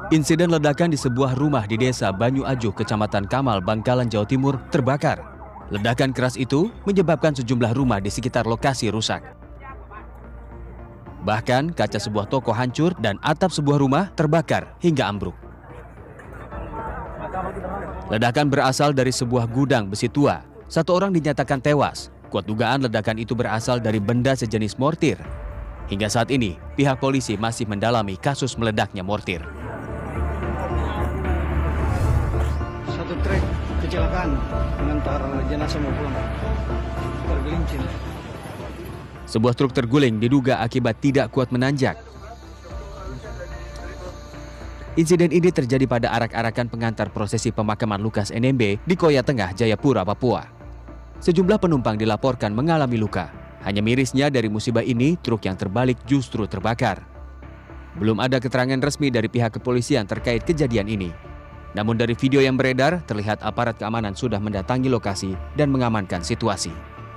Insiden ledakan di sebuah rumah di desa Banyu Ajuh, Kecamatan Kamal, Bangkalan, Jawa Timur terbakar. Ledakan keras itu menyebabkan sejumlah rumah di sekitar lokasi rusak. Bahkan kaca sebuah toko hancur dan atap sebuah rumah terbakar hingga ambruk. Ledakan berasal dari sebuah gudang besi tua. Satu orang dinyatakan tewas. Kuat dugaan ledakan itu berasal dari benda sejenis mortir. Hingga saat ini, pihak polisi masih mendalami kasus meledaknya mortir. Satu trek kecelakaan mengantar jenazah mau pulang. Tergelincir. Sebuah truk terguling diduga akibat tidak kuat menanjak. Insiden ini terjadi pada arak-arakan pengantar prosesi pemakaman Lukas NMB di Koya Tengah, Jayapura, Papua. Sejumlah penumpang dilaporkan mengalami luka. Hanya mirisnya dari musibah ini, truk yang terbalik justru terbakar. Belum ada keterangan resmi dari pihak kepolisian terkait kejadian ini. Namun dari video yang beredar, terlihat aparat keamanan sudah mendatangi lokasi dan mengamankan situasi.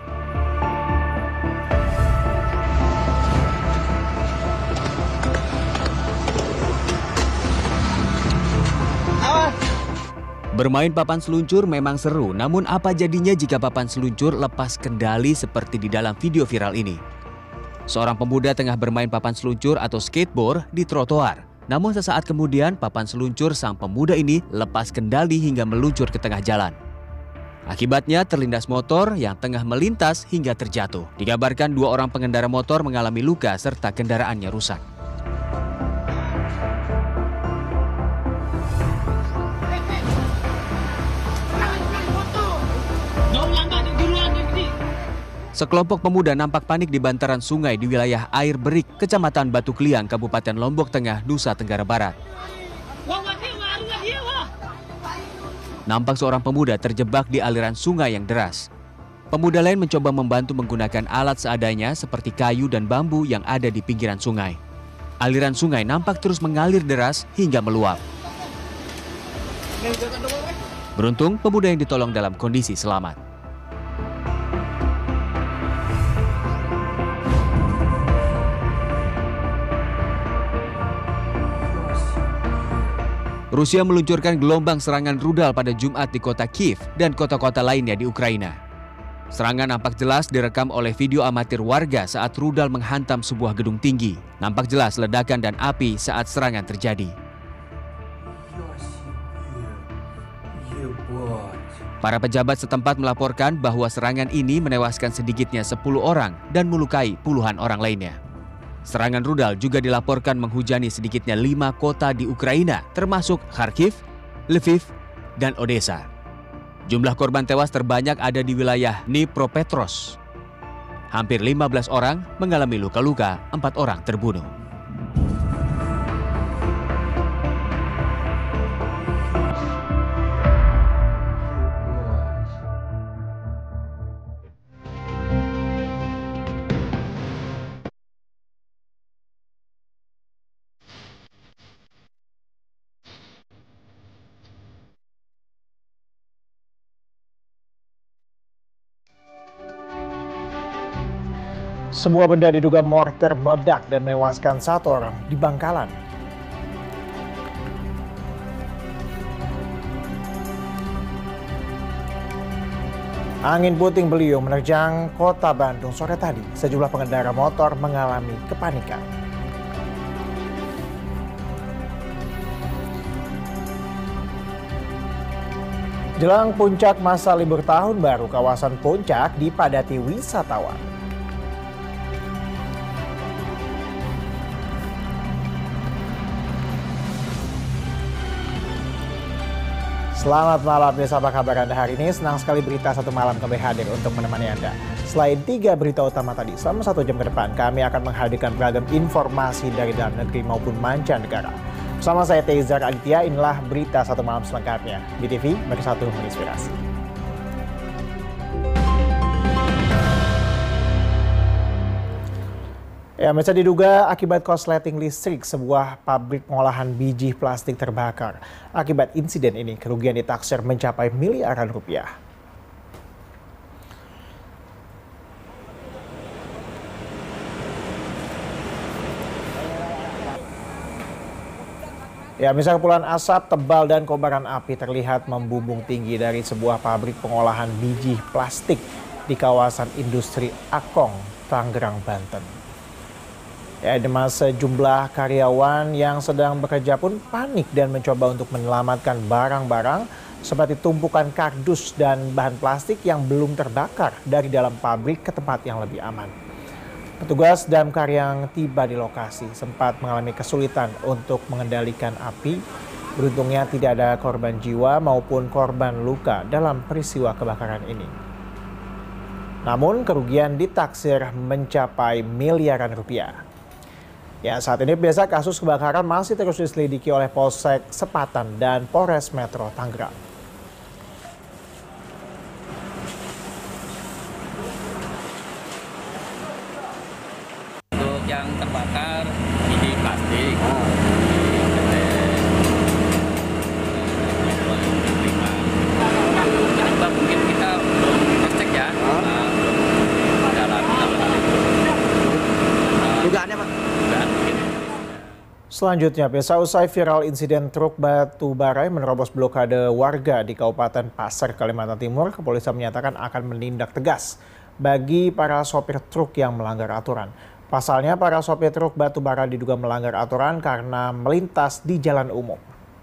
Bermain papan seluncur memang seru, namun apa jadinya jika papan seluncur lepas kendali seperti di dalam video viral ini? Seorang pemuda tengah bermain papan seluncur atau skateboard di trotoar. Namun sesaat kemudian papan seluncur sang pemuda ini lepas kendali hingga meluncur ke tengah jalan. Akibatnya terlindas motor yang tengah melintas hingga terjatuh. Dikabarkan 2 orang pengendara motor mengalami luka serta kendaraannya rusak. Sekelompok pemuda nampak panik di bantaran sungai di wilayah Air Berik, Kecamatan Batu Kliang, Kabupaten Lombok Tengah, Nusa Tenggara Barat. Nampak seorang pemuda terjebak di aliran sungai yang deras. Pemuda lain mencoba membantu menggunakan alat seadanya seperti kayu dan bambu yang ada di pinggiran sungai. Aliran sungai nampak terus mengalir deras hingga meluap. Beruntung, pemuda yang ditolong dalam kondisi selamat. Rusia meluncurkan gelombang serangan rudal pada Jumat di kota Kiev dan kota-kota lainnya di Ukraina. Serangan nampak jelas direkam oleh video amatir warga saat rudal menghantam sebuah gedung tinggi. Nampak jelas ledakan dan api saat serangan terjadi. Para pejabat setempat melaporkan bahwa serangan ini menewaskan sedikitnya 10 orang dan melukai puluhan orang lainnya. Serangan rudal juga dilaporkan menghujani sedikitnya 5 kota di Ukraina, termasuk Kharkiv, Lviv, dan Odessa. Jumlah korban tewas terbanyak ada di wilayah Dnipropetrovsk. Hampir 15 orang mengalami luka-luka, 4 orang terbunuh. Sebuah benda diduga mortir meledak dan menewaskan 1 orang di Bangkalan. Angin puting beliung menerjang kota Bandung sore tadi. Sejumlah pengendara motor mengalami kepanikan. Jelang puncak masa libur tahun baru, kawasan Puncak dipadati wisatawan. Selamat malam, pemirsa, apa kabar Anda hari ini? Senang sekali Berita Satu Malam kembali hadir untuk menemani Anda. Selain 3 berita utama tadi, selama 1 jam ke depan kami akan menghadirkan beragam informasi dari dalam negeri maupun mancanegara. Bersama saya Teizar Aditya, inilah Berita Satu Malam selengkapnya. BTV, bersatu menginspirasi. Ya, bisa diduga akibat korsleting listrik sebuah pabrik pengolahan biji plastik terbakar. Akibat insiden ini, kerugian ditaksir mencapai miliaran rupiah. Ya, misal kepulan asap tebal dan kobaran api terlihat membumbung tinggi dari sebuah pabrik pengolahan biji plastik di kawasan industri Akong, Tangerang, Banten. Ya, sejumlah karyawan yang sedang bekerja pun panik dan mencoba untuk menyelamatkan barang-barang seperti tumpukan kardus dan bahan plastik yang belum terbakar dari dalam pabrik ke tempat yang lebih aman. Petugas damkar yang tiba di lokasi sempat mengalami kesulitan untuk mengendalikan api. Beruntungnya tidak ada korban jiwa maupun korban luka dalam peristiwa kebakaran ini. Namun kerugian ditaksir mencapai miliaran rupiah. Ya, saat ini biasa kasus kebakaran masih terus diselidiki oleh Polsek Sepatan dan Polres Metro Tangerang. Untuk yang terbakar ini plastik. Penyebab mungkin kita belum cek ya. Belum dalam dugaannya Pak. Selanjutnya, usai viral insiden truk batu bara menerobos blokade warga di Kabupaten Pasir, Kalimantan Timur, kepolisian menyatakan akan menindak tegas bagi para sopir truk yang melanggar aturan. Pasalnya, para sopir truk batu bara diduga melanggar aturan karena melintas di jalan umum.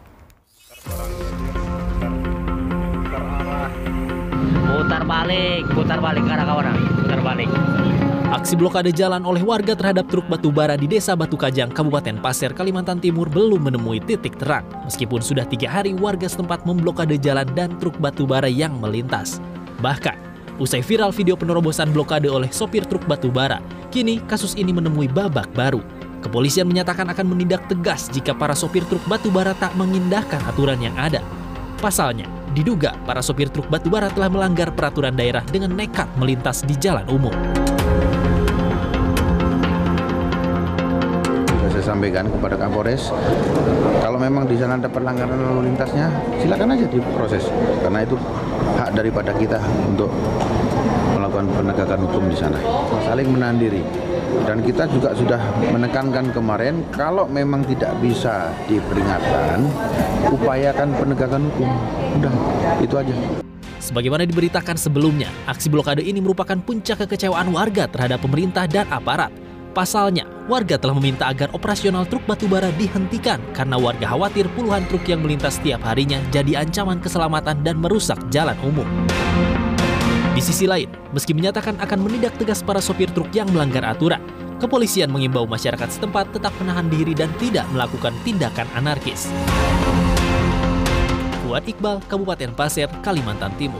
Putar balik ke arah kawanan, putar balik. Aksi blokade jalan oleh warga terhadap truk batu bara di Desa Batu Kajang, Kabupaten Pasir, Kalimantan Timur belum menemui titik terang. Meskipun sudah 3 hari warga setempat memblokade jalan dan truk batu bara yang melintas. Bahkan, usai viral video penerobosan blokade oleh sopir truk batu bara, kini kasus ini menemui babak baru. Kepolisian menyatakan akan menindak tegas jika para sopir truk batu bara tak mengindahkan aturan yang ada. Pasalnya, diduga para sopir truk batu bara telah melanggar peraturan daerah dengan nekat melintas di jalan umum. Saya sampaikan kepada Kapolres, kalau memang di sana ada pelanggaran lalu lintasnya, silakan aja diproses, karena itu hak daripada kita untuk melakukan penegakan hukum di sana, saling menahan diri. Dan kita juga sudah menekankan kemarin, kalau memang tidak bisa diperingatkan, upayakan penegakan hukum. Udah, itu aja. Sebagaimana diberitakan sebelumnya, aksi blokade ini merupakan puncak kekecewaan warga terhadap pemerintah dan aparat. Pasalnya, warga telah meminta agar operasional truk batubara dihentikan karena warga khawatir puluhan truk yang melintas setiap harinya jadi ancaman keselamatan dan merusak jalan umum. Di sisi lain, meski menyatakan akan menindak tegas para sopir truk yang melanggar aturan, kepolisian mengimbau masyarakat setempat tetap menahan diri dan tidak melakukan tindakan anarkis. Fuad Iqbal, Kabupaten Pasir, Kalimantan Timur.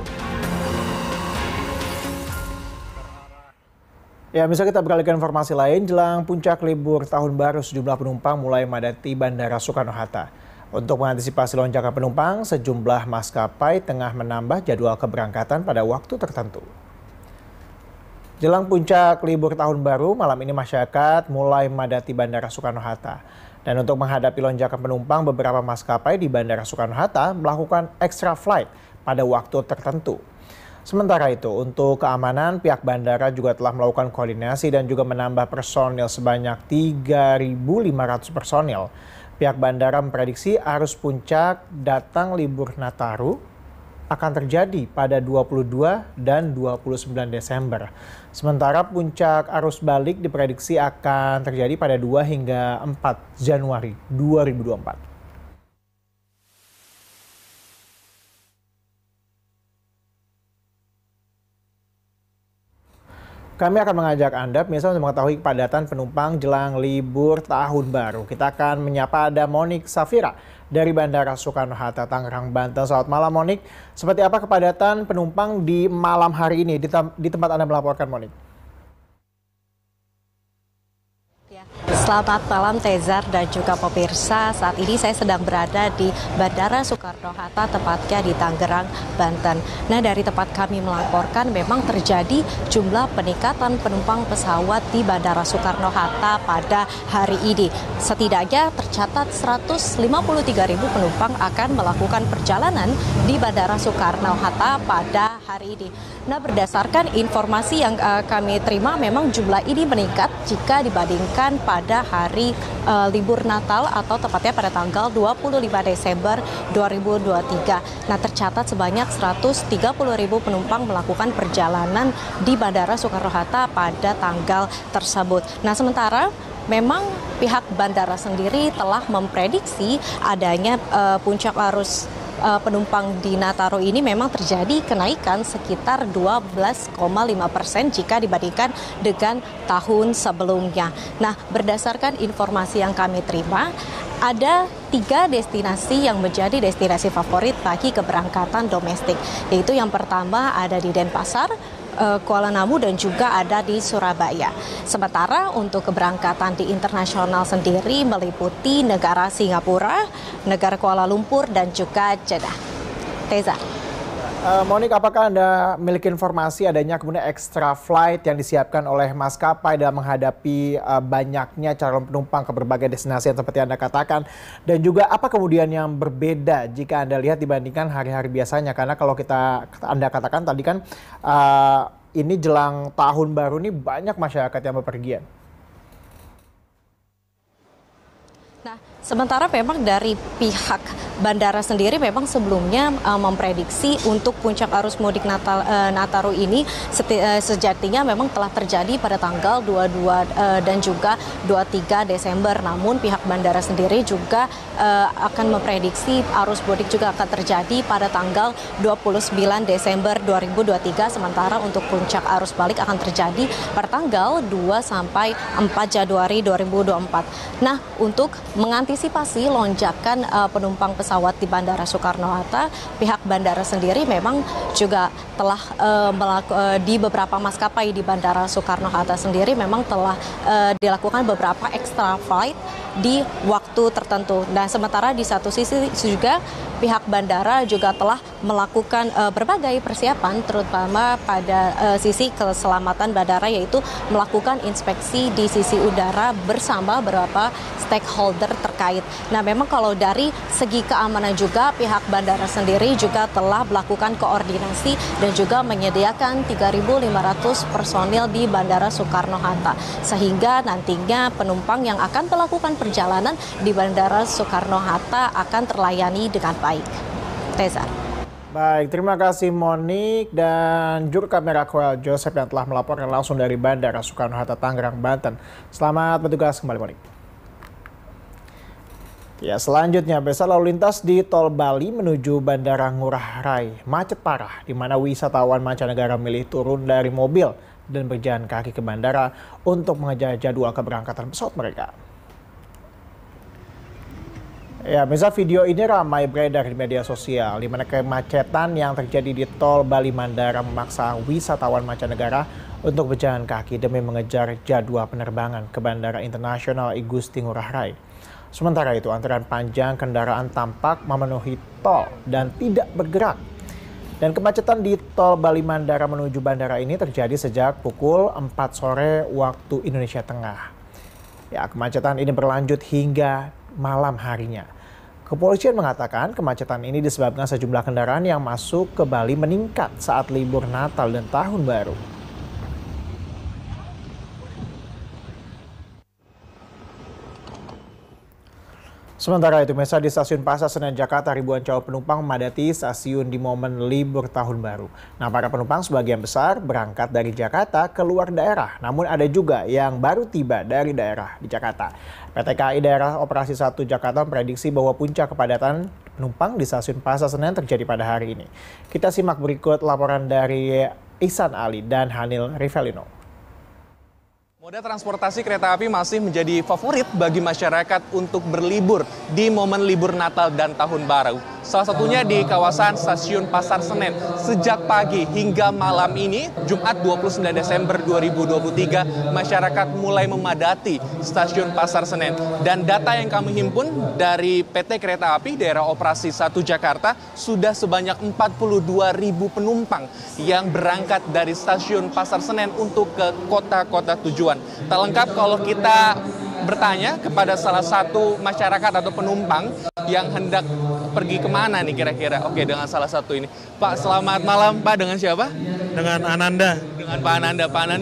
Ya, bisa kita beralih ke informasi lain. Jelang puncak libur tahun baru, sejumlah penumpang mulai memadati Bandara Soekarno-Hatta. Untuk mengantisipasi lonjakan penumpang, sejumlah maskapai tengah menambah jadwal keberangkatan pada waktu tertentu. Jelang puncak libur tahun baru, malam ini masyarakat mulai memadati Bandara Soekarno-Hatta. Dan untuk menghadapi lonjakan penumpang, beberapa maskapai di Bandara Soekarno-Hatta melakukan extra flight pada waktu tertentu. Sementara itu, untuk keamanan, pihak bandara juga telah melakukan koordinasi dan juga menambah personil sebanyak 3.500 personil. Pihak bandara memprediksi arus puncak datang libur Nataru akan terjadi pada 22 dan 29 Desember. Sementara puncak arus balik diprediksi akan terjadi pada 2 hingga 4 Januari 2024. Kami akan mengajak Anda misalnya untuk mengetahui kepadatan penumpang jelang libur tahun baru. Kita akan menyapa ada Monik Safira dari Bandara Soekarno-Hatta, Tangerang, Banten. Selamat malam Monik. Seperti apa kepadatan penumpang di malam hari ini di tempat Anda melaporkan, Monik? Selamat malam Tezar dan juga pemirsa. Saat ini saya sedang berada di Bandara Soekarno-Hatta, tepatnya di Tangerang, Banten. Nah, dari tempat kami melaporkan memang terjadi jumlah peningkatan penumpang pesawat di Bandara Soekarno-Hatta pada hari ini. Setidaknya tercatat 153.000 penumpang akan melakukan perjalanan di Bandara Soekarno-Hatta pada hari ini. Nah, berdasarkan informasi yang kami terima memang jumlah ini meningkat jika dibandingkan pada pada hari libur Natal atau tepatnya pada tanggal 25 Desember 2023. Nah, tercatat sebanyak 130.000 penumpang melakukan perjalanan di Bandara Soekarno-Hatta pada tanggal tersebut. Nah, sementara memang pihak bandara sendiri telah memprediksi adanya puncak arus penumpang di Nataru ini memang terjadi kenaikan sekitar 12,5% jika dibandingkan dengan tahun sebelumnya. Nah, berdasarkan informasi yang kami terima, ada 3 destinasi yang menjadi destinasi favorit bagi keberangkatan domestik, yaitu yang pertama ada di Denpasar, Kuala Namu, dan juga ada di Surabaya. Sementara untuk keberangkatan di internasional sendiri meliputi negara Singapura, negara Kuala Lumpur, dan juga Jeddah. Teza. Monik, apakah Anda memiliki informasi adanya kemudian extra flight yang disiapkan oleh maskapai dalam menghadapi banyaknya calon penumpang ke berbagai destinasi yang seperti Anda katakan? Dan juga apa kemudian yang berbeda jika Anda lihat dibandingkan hari-hari biasanya? Karena kalau Anda katakan tadi kan ini jelang tahun baru ini banyak masyarakat yang bepergian. Nah, sementara memang dari pihak bandara sendiri memang sebelumnya memprediksi untuk puncak arus mudik Nataru ini sejatinya memang telah terjadi pada tanggal 22 dan juga 23 Desember. Namun pihak bandara sendiri juga akan memprediksi arus mudik juga akan terjadi pada tanggal 29 Desember 2023. Sementara untuk puncak arus balik akan terjadi pada tanggal 2 sampai 4 Januari 2024. Nah, untuk mengantisipasi lonjakan penumpang pesawat di Bandara Soekarno-Hatta, pihak bandara sendiri memang juga telah di beberapa maskapai di Bandara Soekarno-Hatta sendiri memang telah dilakukan beberapa extra flight di waktu tertentu. Nah, sementara di satu sisi juga pihak bandara juga telah melakukan berbagai persiapan terutama pada sisi keselamatan bandara, yaitu melakukan inspeksi di sisi udara bersama beberapa stakeholder terkait. Nah, memang kalau dari segi keamanan juga pihak bandara sendiri juga telah melakukan koordinasi dan juga menyediakan 3.500 personil di Bandara Soekarno-Hatta sehingga nantinya penumpang yang akan melakukan perjalanan di Bandara Soekarno-Hatta akan terlayani dengan baik. Teza. Baik, terima kasih Monik dan juru kamera Koel Joseph yang telah melaporkan langsung dari Bandara Soekarno-Hatta, Tangerang, Banten. Selamat bertugas kembali, Monik. Ya, selanjutnya besar lalu lintas di Tol Bali menuju Bandara Ngurah Rai macet parah, di mana wisatawan mancanegara milih turun dari mobil dan berjalan kaki ke bandara untuk mengejar jadwal keberangkatan pesawat mereka. Ya, misal video ini ramai beredar di media sosial, di mana kemacetan yang terjadi di Tol Bali Mandara memaksa wisatawan mancanegara untuk berjalan kaki demi mengejar jadwal penerbangan ke Bandara Internasional I Gusti Ngurah Rai. Sementara itu, antrean panjang kendaraan tampak memenuhi tol dan tidak bergerak. Dan kemacetan di Tol Bali Mandara menuju bandara ini terjadi sejak pukul 4 sore waktu Indonesia Tengah. Ya, kemacetan ini berlanjut hingga malam harinya. Kepolisian mengatakan kemacetan ini disebabkan sejumlah kendaraan yang masuk ke Bali meningkat saat libur Natal dan Tahun Baru. Sementara itu, mesa di Stasiun Pasar Senen Jakarta, ribuan calon penumpang memadati stasiun di momen libur Tahun Baru. Nah, para penumpang sebagian besar berangkat dari Jakarta ke luar daerah, namun ada juga yang baru tiba dari daerah di Jakarta. PT KAI Daerah Operasi 1 Jakarta memprediksi bahwa puncak kepadatan penumpang di Stasiun Pasar Senen terjadi pada hari ini. Kita simak berikut laporan dari Ihsan Ali dan Hanil Rivelino. Moda transportasi kereta api masih menjadi favorit bagi masyarakat untuk berlibur di momen libur Natal dan Tahun Baru. Salah satunya di kawasan Stasiun Pasar Senen. Sejak pagi hingga malam ini, Jumat 29 Desember 2023, masyarakat mulai memadati Stasiun Pasar Senen. Dan data yang kami himpun dari PT Kereta Api Daerah Operasi 1 Jakarta, sudah sebanyak 42.000 penumpang yang berangkat dari Stasiun Pasar Senen untuk ke kota-kota tujuan. Tak lengkap kalau kita bertanya kepada salah satu masyarakat atau penumpang yang hendak pergi kemana nih kira-kira. Oke, dengan salah satu ini. Pak, selamat malam. Pak, dengan siapa? Dengan Ananda. Dengan Pak Ananda. Pak Ananda,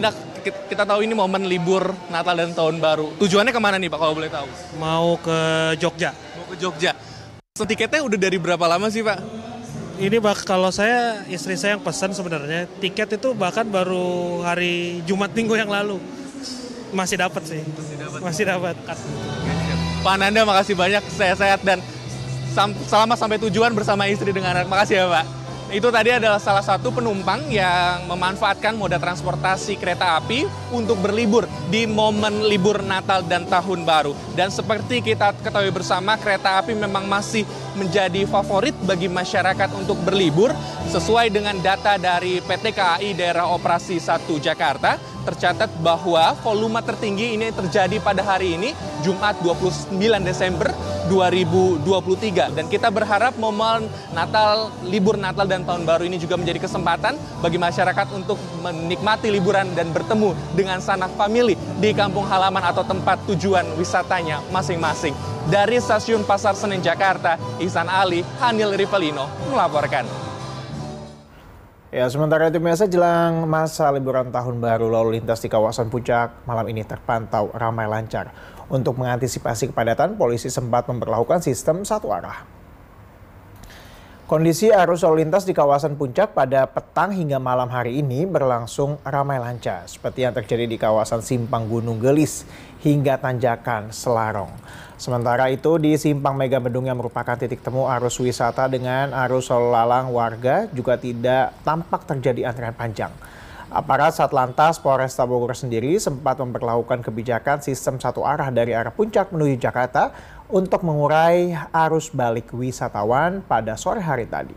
kita tahu ini momen libur Natal dan Tahun Baru. Tujuannya kemana nih Pak kalau boleh tahu? Mau ke Jogja. Mau ke Jogja. Tiketnya udah dari berapa lama sih Pak? Ini kalau saya, istri saya yang pesan sebenarnya. Tiket itu bahkan baru hari Jumat Minggu yang lalu. Masih dapat sih. Masih dapat. Pak Nanda makasih banyak, sehat-sehat dan selamat sampai tujuan bersama istri dengan anak. Makasih ya Pak. Itu tadi adalah salah satu penumpang yang memanfaatkan moda transportasi kereta api untuk berlibur di momen libur Natal dan Tahun Baru. Dan seperti kita ketahui bersama, kereta api memang masih menjadi favorit bagi masyarakat untuk berlibur. Sesuai dengan data dari PT KAI Daerah Operasi 1 Jakarta, tercatat bahwa volume tertinggi ini terjadi pada hari ini, Jumat 29 Desember 2023. Dan kita berharap momen Natal, libur Natal dan Tahun Baru ini juga menjadi kesempatan bagi masyarakat untuk menikmati liburan dan bertemu dengan sanak famili di kampung halaman atau tempat tujuan wisatanya masing-masing. Dari Stasiun Pasar Senen Jakarta, Ihsan Ali, Hanil Rivelino melaporkan. Ya, sementara itu biasa jelang masa liburan tahun baru, lalu lintas di kawasan Puncak malam ini terpantau ramai lancar. Untuk mengantisipasi kepadatan, polisi sempat memberlakukan sistem satu arah. Kondisi arus lalu lintas di kawasan Puncak pada petang hingga malam hari ini berlangsung ramai lancar, seperti yang terjadi di kawasan Simpang Gunung Gelis hingga Tanjakan Selarong. Sementara itu di Simpang Megamendung yang merupakan titik temu arus wisata dengan arus lalu lalang warga juga tidak tampak terjadi antrian panjang. Aparat Satlantas Polresta Bogor sendiri sempat memberlakukan kebijakan sistem satu arah dari arah Puncak menuju Jakarta untuk mengurai arus balik wisatawan pada sore hari tadi.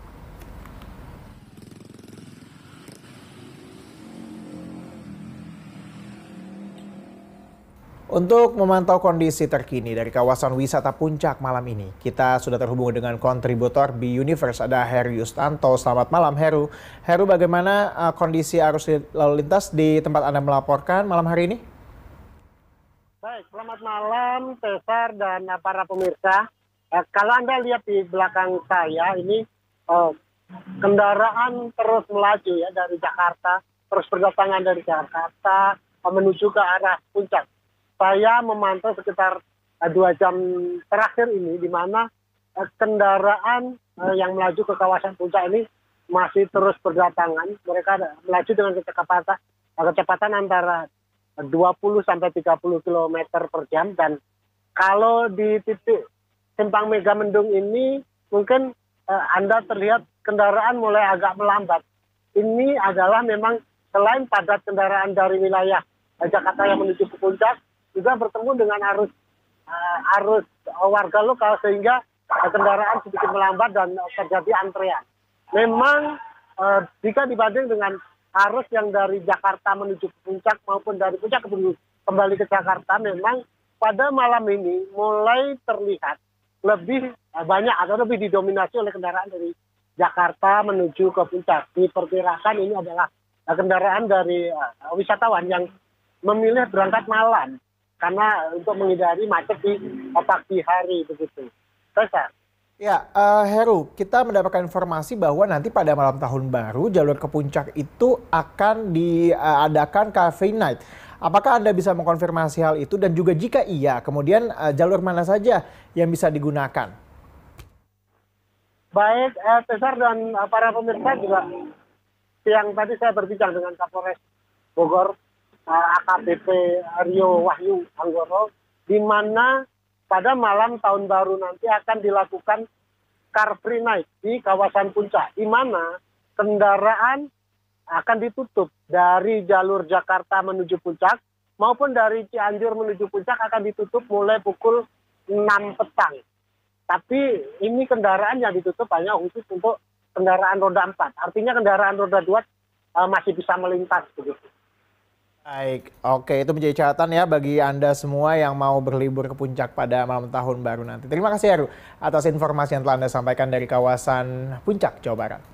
Untuk memantau kondisi terkini dari kawasan wisata Puncak malam ini, kita sudah terhubung dengan kontributor B-Universe, ada Heru Yustanto. Selamat malam Heru. Heru, bagaimana kondisi arus lalu lintas di tempat Anda melaporkan malam hari ini? Baik, selamat malam Cesar dan para pemirsa. Kalau Anda lihat di belakang saya ini, kendaraan terus melaju ya dari Jakarta, terus berdatangan dari Jakarta menuju ke arah Puncak. Saya memantau sekitar 2 jam terakhir ini, di mana kendaraan yang melaju ke kawasan Puncak ini masih terus berdatangan. Mereka melaju dengan kecepatan antara 20 sampai 30 km per jam. Dan kalau di titik Simpang Megamendung ini, mungkin Anda terlihat kendaraan mulai agak melambat. Ini adalah memang selain padat kendaraan dari wilayah Jakarta yang menuju ke Puncak, juga bertemu dengan arus warga lokal, sehingga kendaraan sedikit melambat dan terjadi antrean. Memang jika dibanding dengan arus yang dari Jakarta menuju ke Puncak maupun dari Puncak kembali ke Jakarta, memang pada malam ini mulai terlihat lebih banyak atau lebih didominasi oleh kendaraan dari Jakarta menuju ke Puncak. Diperkirakan ini adalah kendaraan dari wisatawan yang memilih berangkat malam karena untuk menghindari macet di pagi hari begitu. Cesar. Ya, Heru, kita mendapatkan informasi bahwa nanti pada malam tahun baru jalur ke Puncak itu akan diadakan Cafe Night. Apakah Anda bisa mengkonfirmasi hal itu, dan juga jika iya, kemudian jalur mana saja yang bisa digunakan? Baik, Cesar dan para pemirsa juga, siang tadi saya berbincang dengan Kapolres Bogor, AKBP Rio Wahyu Anggoro, di mana pada malam tahun baru nanti akan dilakukan Car Free Night di kawasan Puncak, di mana kendaraan akan ditutup dari jalur Jakarta menuju Puncak maupun dari Cianjur menuju Puncak akan ditutup mulai pukul 6 petang. Tapi ini kendaraan yang ditutup hanya khusus untuk kendaraan roda 4. Artinya kendaraan roda 2 masih bisa melintas begitu. Baik, oke, itu menjadi catatan ya bagi Anda semua yang mau berlibur ke Puncak pada malam tahun baru nanti. Terima kasih Heru atas informasi yang telah Anda sampaikan dari kawasan Puncak, Jawa Barat.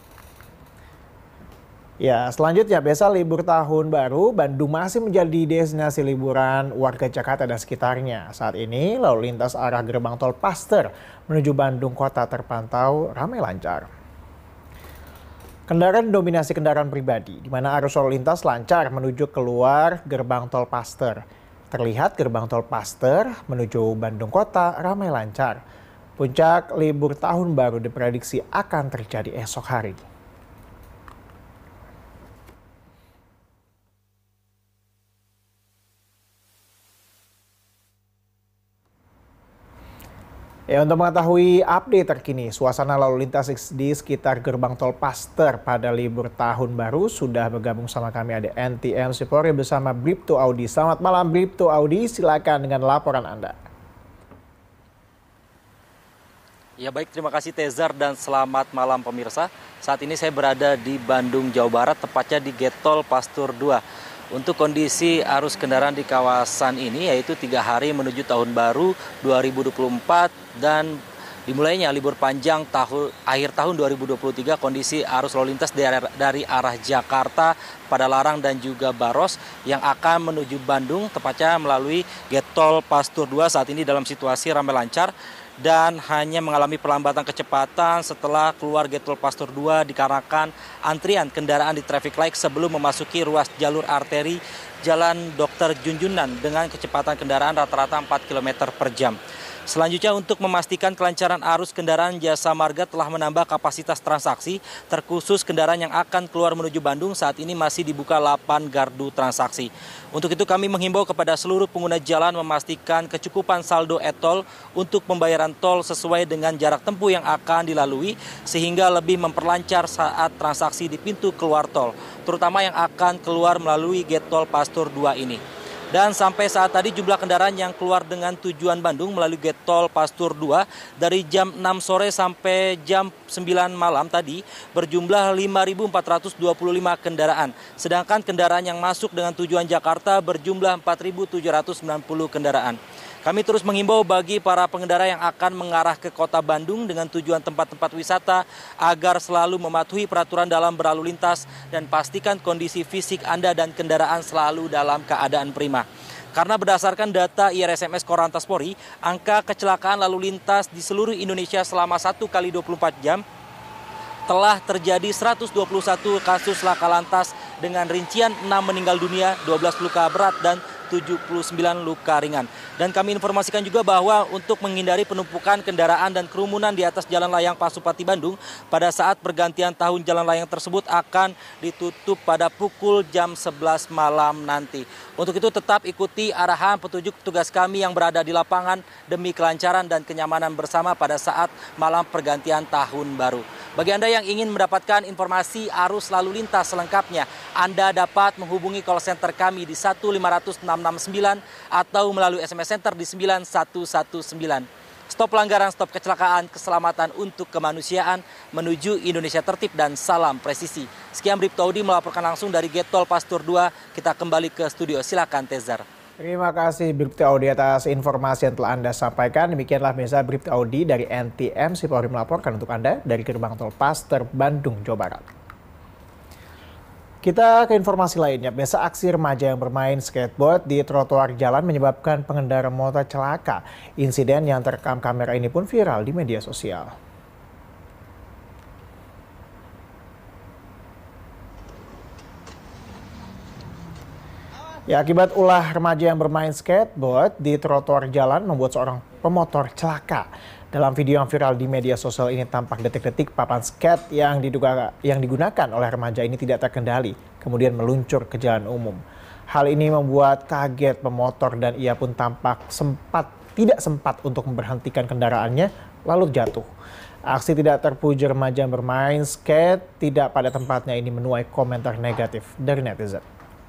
Ya, selanjutnya biasa libur tahun baru, Bandung masih menjadi destinasi liburan warga Jakarta dan sekitarnya. Saat ini lalu lintas arah gerbang tol Paster menuju Bandung kota terpantau ramai lancar. Kendaraan dominasi kendaraan pribadi, di mana arus lalu lintas lancar menuju keluar gerbang tol Paster. Terlihat gerbang tol Paster menuju Bandung Kota ramai lancar. Puncak libur tahun baru diprediksi akan terjadi esok hari. Ya, untuk mengetahui update terkini, suasana lalu lintas di sekitar gerbang tol Paster pada libur tahun baru sudah bergabung sama kami ada NTMC Polri bersama Bribtu Audi. Selamat malam Bribtu Audi, silakan dengan laporan Anda. Ya baik, terima kasih Tezar dan selamat malam pemirsa. Saat ini saya berada di Bandung, Jawa Barat, tepatnya di Gate Tol Pastur 2. Untuk kondisi arus kendaraan di kawasan ini yaitu 3 hari menuju tahun baru 2024 dan dimulainya libur panjang akhir tahun 2023, kondisi arus lalu lintas dari arah Jakarta, Padalarang dan juga Baros yang akan menuju Bandung tepatnya melalui Gate Tol Pastur 2 saat ini dalam situasi ramai lancar dan hanya mengalami perlambatan kecepatan setelah keluar Gate Tol Pastur 2 dikarenakan antrian kendaraan di traffic light sebelum memasuki ruas jalur arteri Jalan Dr. Junjunan dengan kecepatan kendaraan rata-rata 4 km per jam. Selanjutnya untuk memastikan kelancaran arus kendaraan, Jasa Marga telah menambah kapasitas transaksi terkhusus kendaraan yang akan keluar menuju Bandung saat ini masih dibuka 8 gardu transaksi. Untuk itu kami menghimbau kepada seluruh pengguna jalan memastikan kecukupan saldo e-tol untuk pembayaran tol sesuai dengan jarak tempuh yang akan dilalui sehingga lebih memperlancar saat transaksi di pintu keluar tol, terutama yang akan keluar melalui Gate Tol Pastur 2 ini. Dan sampai saat tadi jumlah kendaraan yang keluar dengan tujuan Bandung melalui Gate Tol Pastur 2 dari jam 6 sore sampai jam 9 malam tadi berjumlah 5.425 kendaraan. Sedangkan kendaraan yang masuk dengan tujuan Jakarta berjumlah 4.790 kendaraan. Kami terus menghimbau bagi para pengendara yang akan mengarah ke kota Bandung dengan tujuan tempat-tempat wisata agar selalu mematuhi peraturan dalam berlalu lintas dan pastikan kondisi fisik Anda dan kendaraan selalu dalam keadaan prima. Karena berdasarkan data IRSMS Korlantas Polri, angka kecelakaan lalu lintas di seluruh Indonesia selama 1 kali 24 jam telah terjadi 121 kasus laka lantas dengan rincian 6 meninggal dunia, 12 luka berat dan 79 luka ringan. Dan kami informasikan juga bahwa untuk menghindari penumpukan kendaraan dan kerumunan di atas Jalan Layang Pasupati Bandung, pada saat pergantian tahun jalan layang tersebut akan ditutup pada pukul jam 11 malam nanti. Untuk itu tetap ikuti arahan petunjuk petugas kami yang berada di lapangan demi kelancaran dan kenyamanan bersama pada saat malam pergantian tahun baru. Bagi Anda yang ingin mendapatkan informasi arus lalu lintas selengkapnya, Anda dapat menghubungi call center kami di 15669 atau melalui SMS Center di 9119. Stop pelanggaran, stop kecelakaan, keselamatan untuk kemanusiaan menuju Indonesia tertib dan salam presisi. Sekian Bribtu Audi melaporkan langsung dari Gate Tol Pastur 2. Kita kembali ke studio. Silakan Tezar. Terima kasih Bribtu Audi atas informasi yang telah Anda sampaikan. Demikianlah biasa Bribtu Audi dari NTMC Polri melaporkan untuk Anda dari gerbang tol Paster, Bandung, Jawa Barat. Kita ke informasi lainnya. Biasa aksi remaja yang bermain skateboard di trotoar jalan menyebabkan pengendara motor celaka. Insiden yang terekam kamera ini pun viral di media sosial. Ya, akibat ulah remaja yang bermain skateboard di trotoar jalan membuat seorang pemotor celaka. Dalam video yang viral di media sosial ini tampak detik-detik papan skate yang digunakan oleh remaja ini tidak terkendali, kemudian meluncur ke jalan umum. Hal ini membuat kaget pemotor dan ia pun tampak tidak sempat untuk memberhentikan kendaraannya lalu jatuh. Aksi tidak terpuji remaja yang bermain skate tidak pada tempatnya ini menuai komentar negatif dari netizen.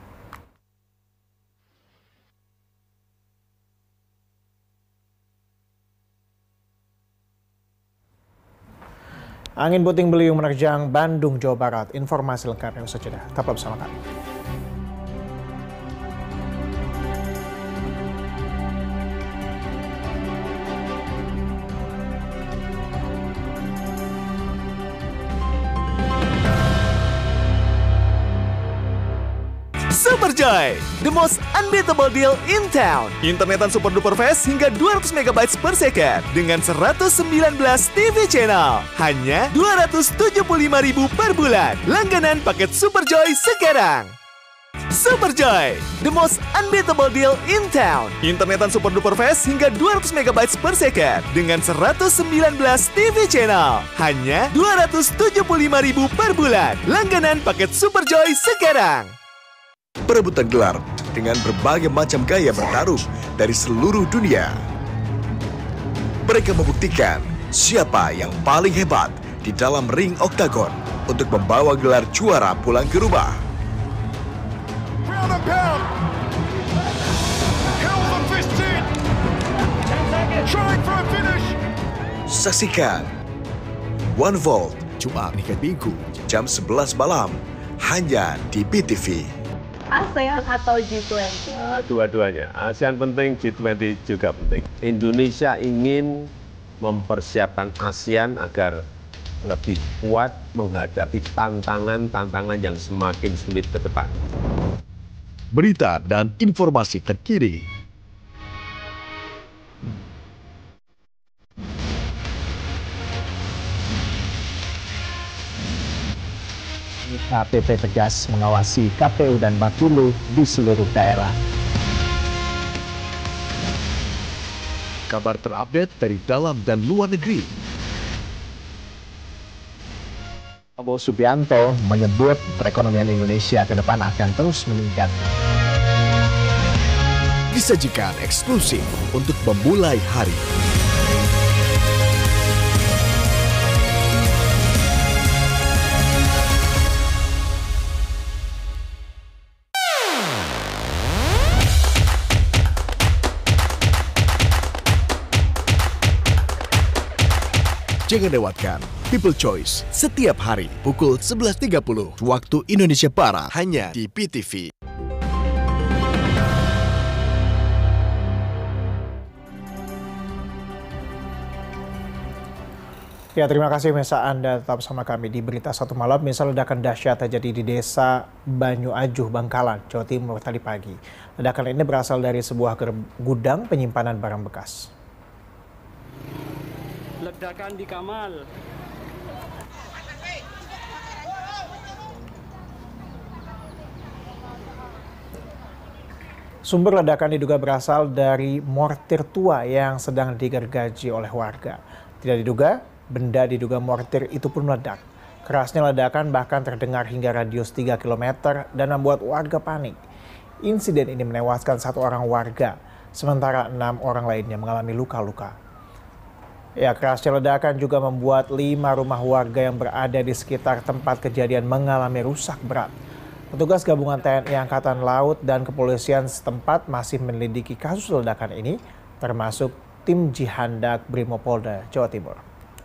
Angin puting beliung menerjang Bandung, Jawa Barat. Informasi lengkapnya usai jeda. Tetap bersama kami. Superjoy, the most unbeatable deal in town. Internetan super duper fast hingga 200 MB per second dengan 119 TV channel. Hanya 275.000 per bulan. Langganan paket Superjoy sekarang. Superjoy, the most unbeatable deal in town. Internetan super duper fast hingga 200 MB per second dengan 119 TV channel. Hanya 275.000 per bulan. Langganan paket Superjoy sekarang. Perebutan gelar dengan berbagai macam gaya bertarung dari seluruh dunia. Mereka membuktikan siapa yang paling hebat di dalam ring oktagon untuk membawa gelar juara pulang ke rumah. Saksikan One Volt Jumat hingga Minggu jam 11 malam hanya di BTV. ASEAN atau G20? Dua-duanya. ASEAN penting, G20 juga penting. Indonesia ingin mempersiapkan ASEAN agar lebih kuat menghadapi tantangan-tantangan yang semakin sulit ke depan. Berita dan informasi terkini. KPP tegas mengawasi KPU dan Bapilu di seluruh daerah. Kabar terupdate dari dalam dan luar negeri. Prabowo Subianto menyebut perekonomian Indonesia ke depan akan terus meningkat. Disajikan eksklusif untuk memulai hari. Jangan lewatkan People Choice setiap hari pukul 11.30 waktu Indonesia Barat hanya di BTV. Ya, terima kasih Mesa, Anda tetap sama kami di Berita Satu Malam. Misal ledakan dahsyat terjadi di desa Banyu Ajuh, Bangkalan, Jawa Timur tadi pagi. Ledakan ini berasal dari sebuah gudang penyimpanan barang bekas. Ledakan di Kamal. Sumber ledakan diduga berasal dari mortir tua yang sedang digergaji oleh warga. Tidak diduga, benda diduga mortir itu pun meledak. Kerasnya ledakan bahkan terdengar hingga radius 3 km dan membuat warga panik. Insiden ini menewaskan 1 orang warga, sementara 6 orang lainnya mengalami luka-luka. Ya, kerasnya ledakan juga membuat 5 rumah warga yang berada di sekitar tempat kejadian mengalami rusak berat. Petugas gabungan TNI Angkatan Laut dan kepolisian setempat masih menyelidiki kasus ledakan ini, termasuk tim Jihandak Brimopolda, Jawa Timur.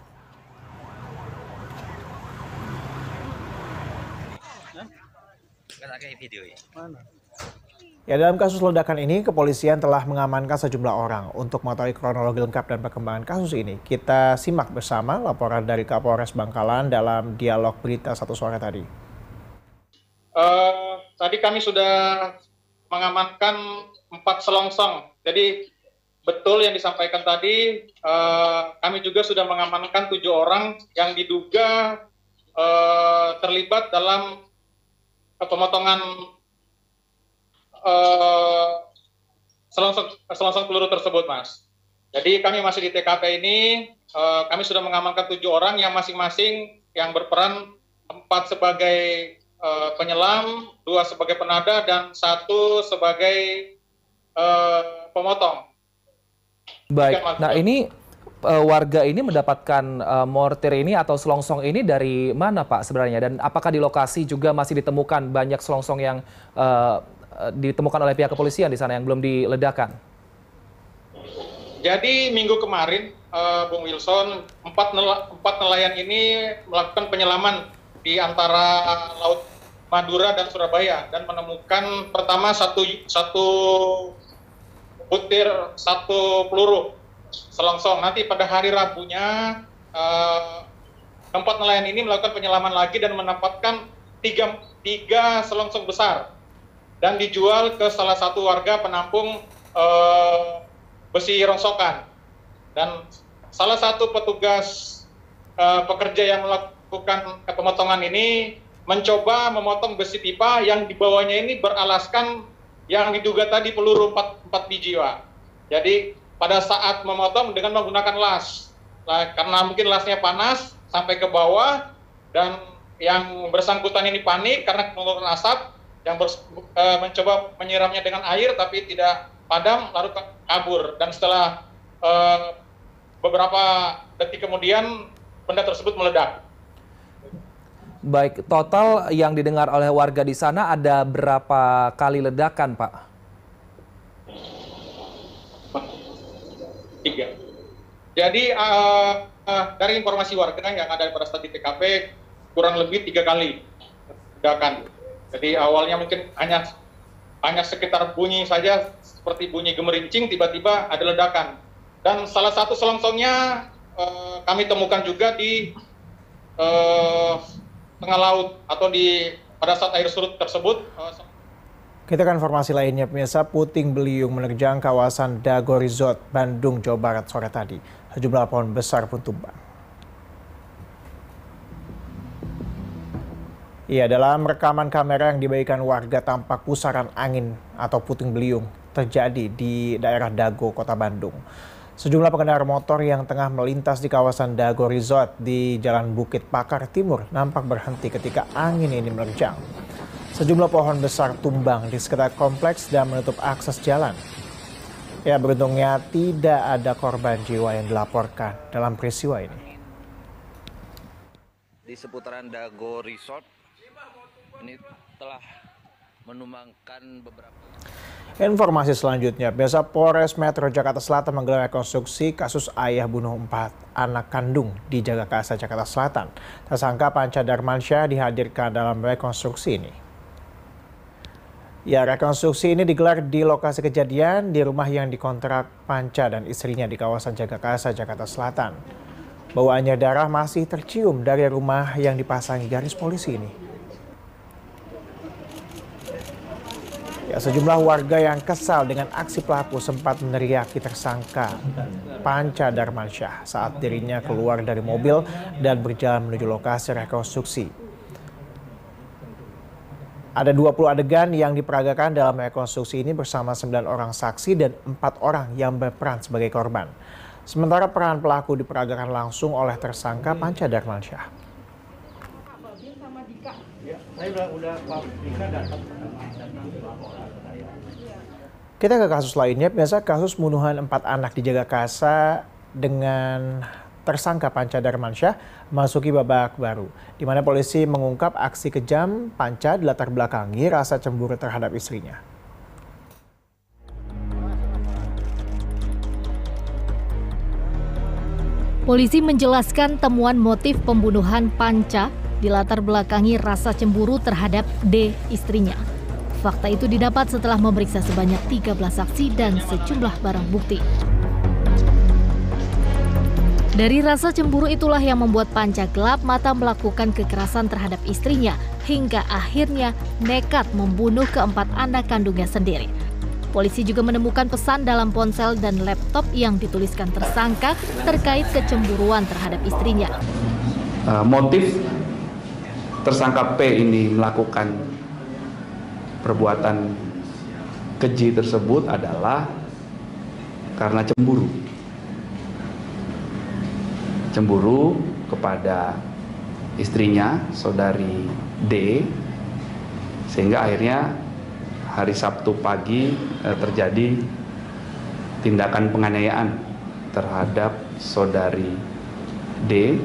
Ya, dalam kasus ledakan ini, kepolisian telah mengamankan sejumlah orang. Untuk mengetahui kronologi lengkap dan perkembangan kasus ini, kita simak bersama laporan dari Kapolres Bangkalan dalam dialog Berita Satu Sore tadi. Tadi kami sudah mengamankan 4 selongsong. Jadi betul yang disampaikan tadi, kami juga sudah mengamankan 7 orang yang diduga terlibat dalam pemotongan selongsong peluru tersebut, Mas. Jadi kami masih di TKP ini, kami sudah mengamankan 7 orang yang masing-masing yang berperan 4 sebagai penyelam, 2 sebagai penada, dan 1 sebagai pemotong. Baik, nah ini warga ini mendapatkan mortir ini atau selongsong ini dari mana, Pak, sebenarnya? Dan apakah di lokasi juga masih ditemukan banyak selongsong yang ditemukan oleh pihak kepolisian di sana yang belum diledakkan? Jadi minggu kemarin, Bung Wilson, 4 nelayan ini melakukan penyelaman di antara Laut Madura dan Surabaya dan menemukan pertama satu butir, 1 peluru selongsong. Nanti pada hari Rabunya, 4 nelayan ini melakukan penyelaman lagi dan mendapatkan 3 selongsong besar. dan dijual ke salah satu warga penampung besi rongsokan. Dan salah satu petugas pekerja yang melakukan pemotongan ini mencoba memotong besi pipa yang di bawahnya ini beralaskan yang diduga tadi peluru 4 biji, Pak. Jadi pada saat memotong dengan menggunakan las, karena mungkin lasnya panas sampai ke bawah, dan yang bersangkutan ini panik karena mengeluarkan asap, yang mencoba menyiramnya dengan air tapi tidak padam, lalu kabur. Dan setelah beberapa detik kemudian benda tersebut meledak. Baik, total yang didengar oleh warga di sana ada berapa kali ledakan, Pak? 3. Jadi dari informasi warga yang ada pada saat di TKP kurang lebih 3 kali ledakan. Jadi awalnya mungkin hanya sekitar bunyi saja, seperti bunyi gemerincing, tiba-tiba ada ledakan. Dan salah satu selongsongnya kami temukan juga di tengah laut atau pada saat air surut tersebut. Kita ke informasi lainnya, pemirsa. Puting beliung menerjang kawasan Dago Resort, Bandung, Jawa Barat sore tadi. Sejumlah pohon besar pun tumbang. Iya, dalam rekaman kamera yang dibagikan warga tampak pusaran angin atau puting beliung terjadi di daerah Dago, Kota Bandung. Sejumlah pengendara motor yang tengah melintas di kawasan Dago Resort di Jalan Bukit Pakar Timur nampak berhenti ketika angin ini menerjang. Sejumlah pohon besar tumbang di sekitar kompleks dan menutup akses jalan. Ya, beruntungnya tidak ada korban jiwa yang dilaporkan dalam peristiwa ini. Di seputaran Dago Resort ini telah menumbangkan beberapa. Informasi selanjutnya, Biasa Polres Metro Jakarta Selatan menggelar rekonstruksi kasus ayah bunuh 4 anak kandung di Jagakarsa, Jakarta Selatan. Tersangka Panca Darmansyah dihadirkan dalam rekonstruksi ini. Ya, rekonstruksi ini digelar di lokasi kejadian di rumah yang dikontrak Panca dan istrinya di kawasan Jagakarsa, Jakarta Selatan. Bawaannya darah masih tercium dari rumah yang dipasangi garis polisi ini. Ya, sejumlah warga yang kesal dengan aksi pelaku sempat meneriaki tersangka Panca Darmansyah saat dirinya keluar dari mobil dan berjalan menuju lokasi rekonstruksi. Ada 20 adegan yang diperagakan dalam rekonstruksi ini bersama 9 orang saksi dan 4 orang yang berperan sebagai korban. Sementara peran pelaku diperagakan langsung oleh tersangka Panca Darmansyah. Kita ke kasus lainnya, biasa kasus pembunuhan 4 anak di Jagakarsa dengan tersangka Panca Darmansyah memasuki babak baru, di mana polisi mengungkap aksi kejam Panca dilatar belakangi rasa cemburu terhadap istrinya. Polisi menjelaskan temuan motif pembunuhan Panca dilatar belakangi rasa cemburu terhadap D, istrinya. Fakta itu didapat setelah memeriksa sebanyak 13 saksi dan sejumlah barang bukti. Dari rasa cemburu itulah yang membuat Panca gelap mata melakukan kekerasan terhadap istrinya hingga akhirnya nekat membunuh keempat anak kandungnya sendiri. Polisi juga menemukan pesan dalam ponsel dan laptop yang dituliskan tersangka terkait kecemburuan terhadap istrinya. Motif tersangka P ini melakukan perbuatan keji tersebut adalah karena cemburu. Cemburu kepada istrinya, saudari D, sehingga akhirnya hari Sabtu pagi terjadi tindakan penganiayaan terhadap saudari D.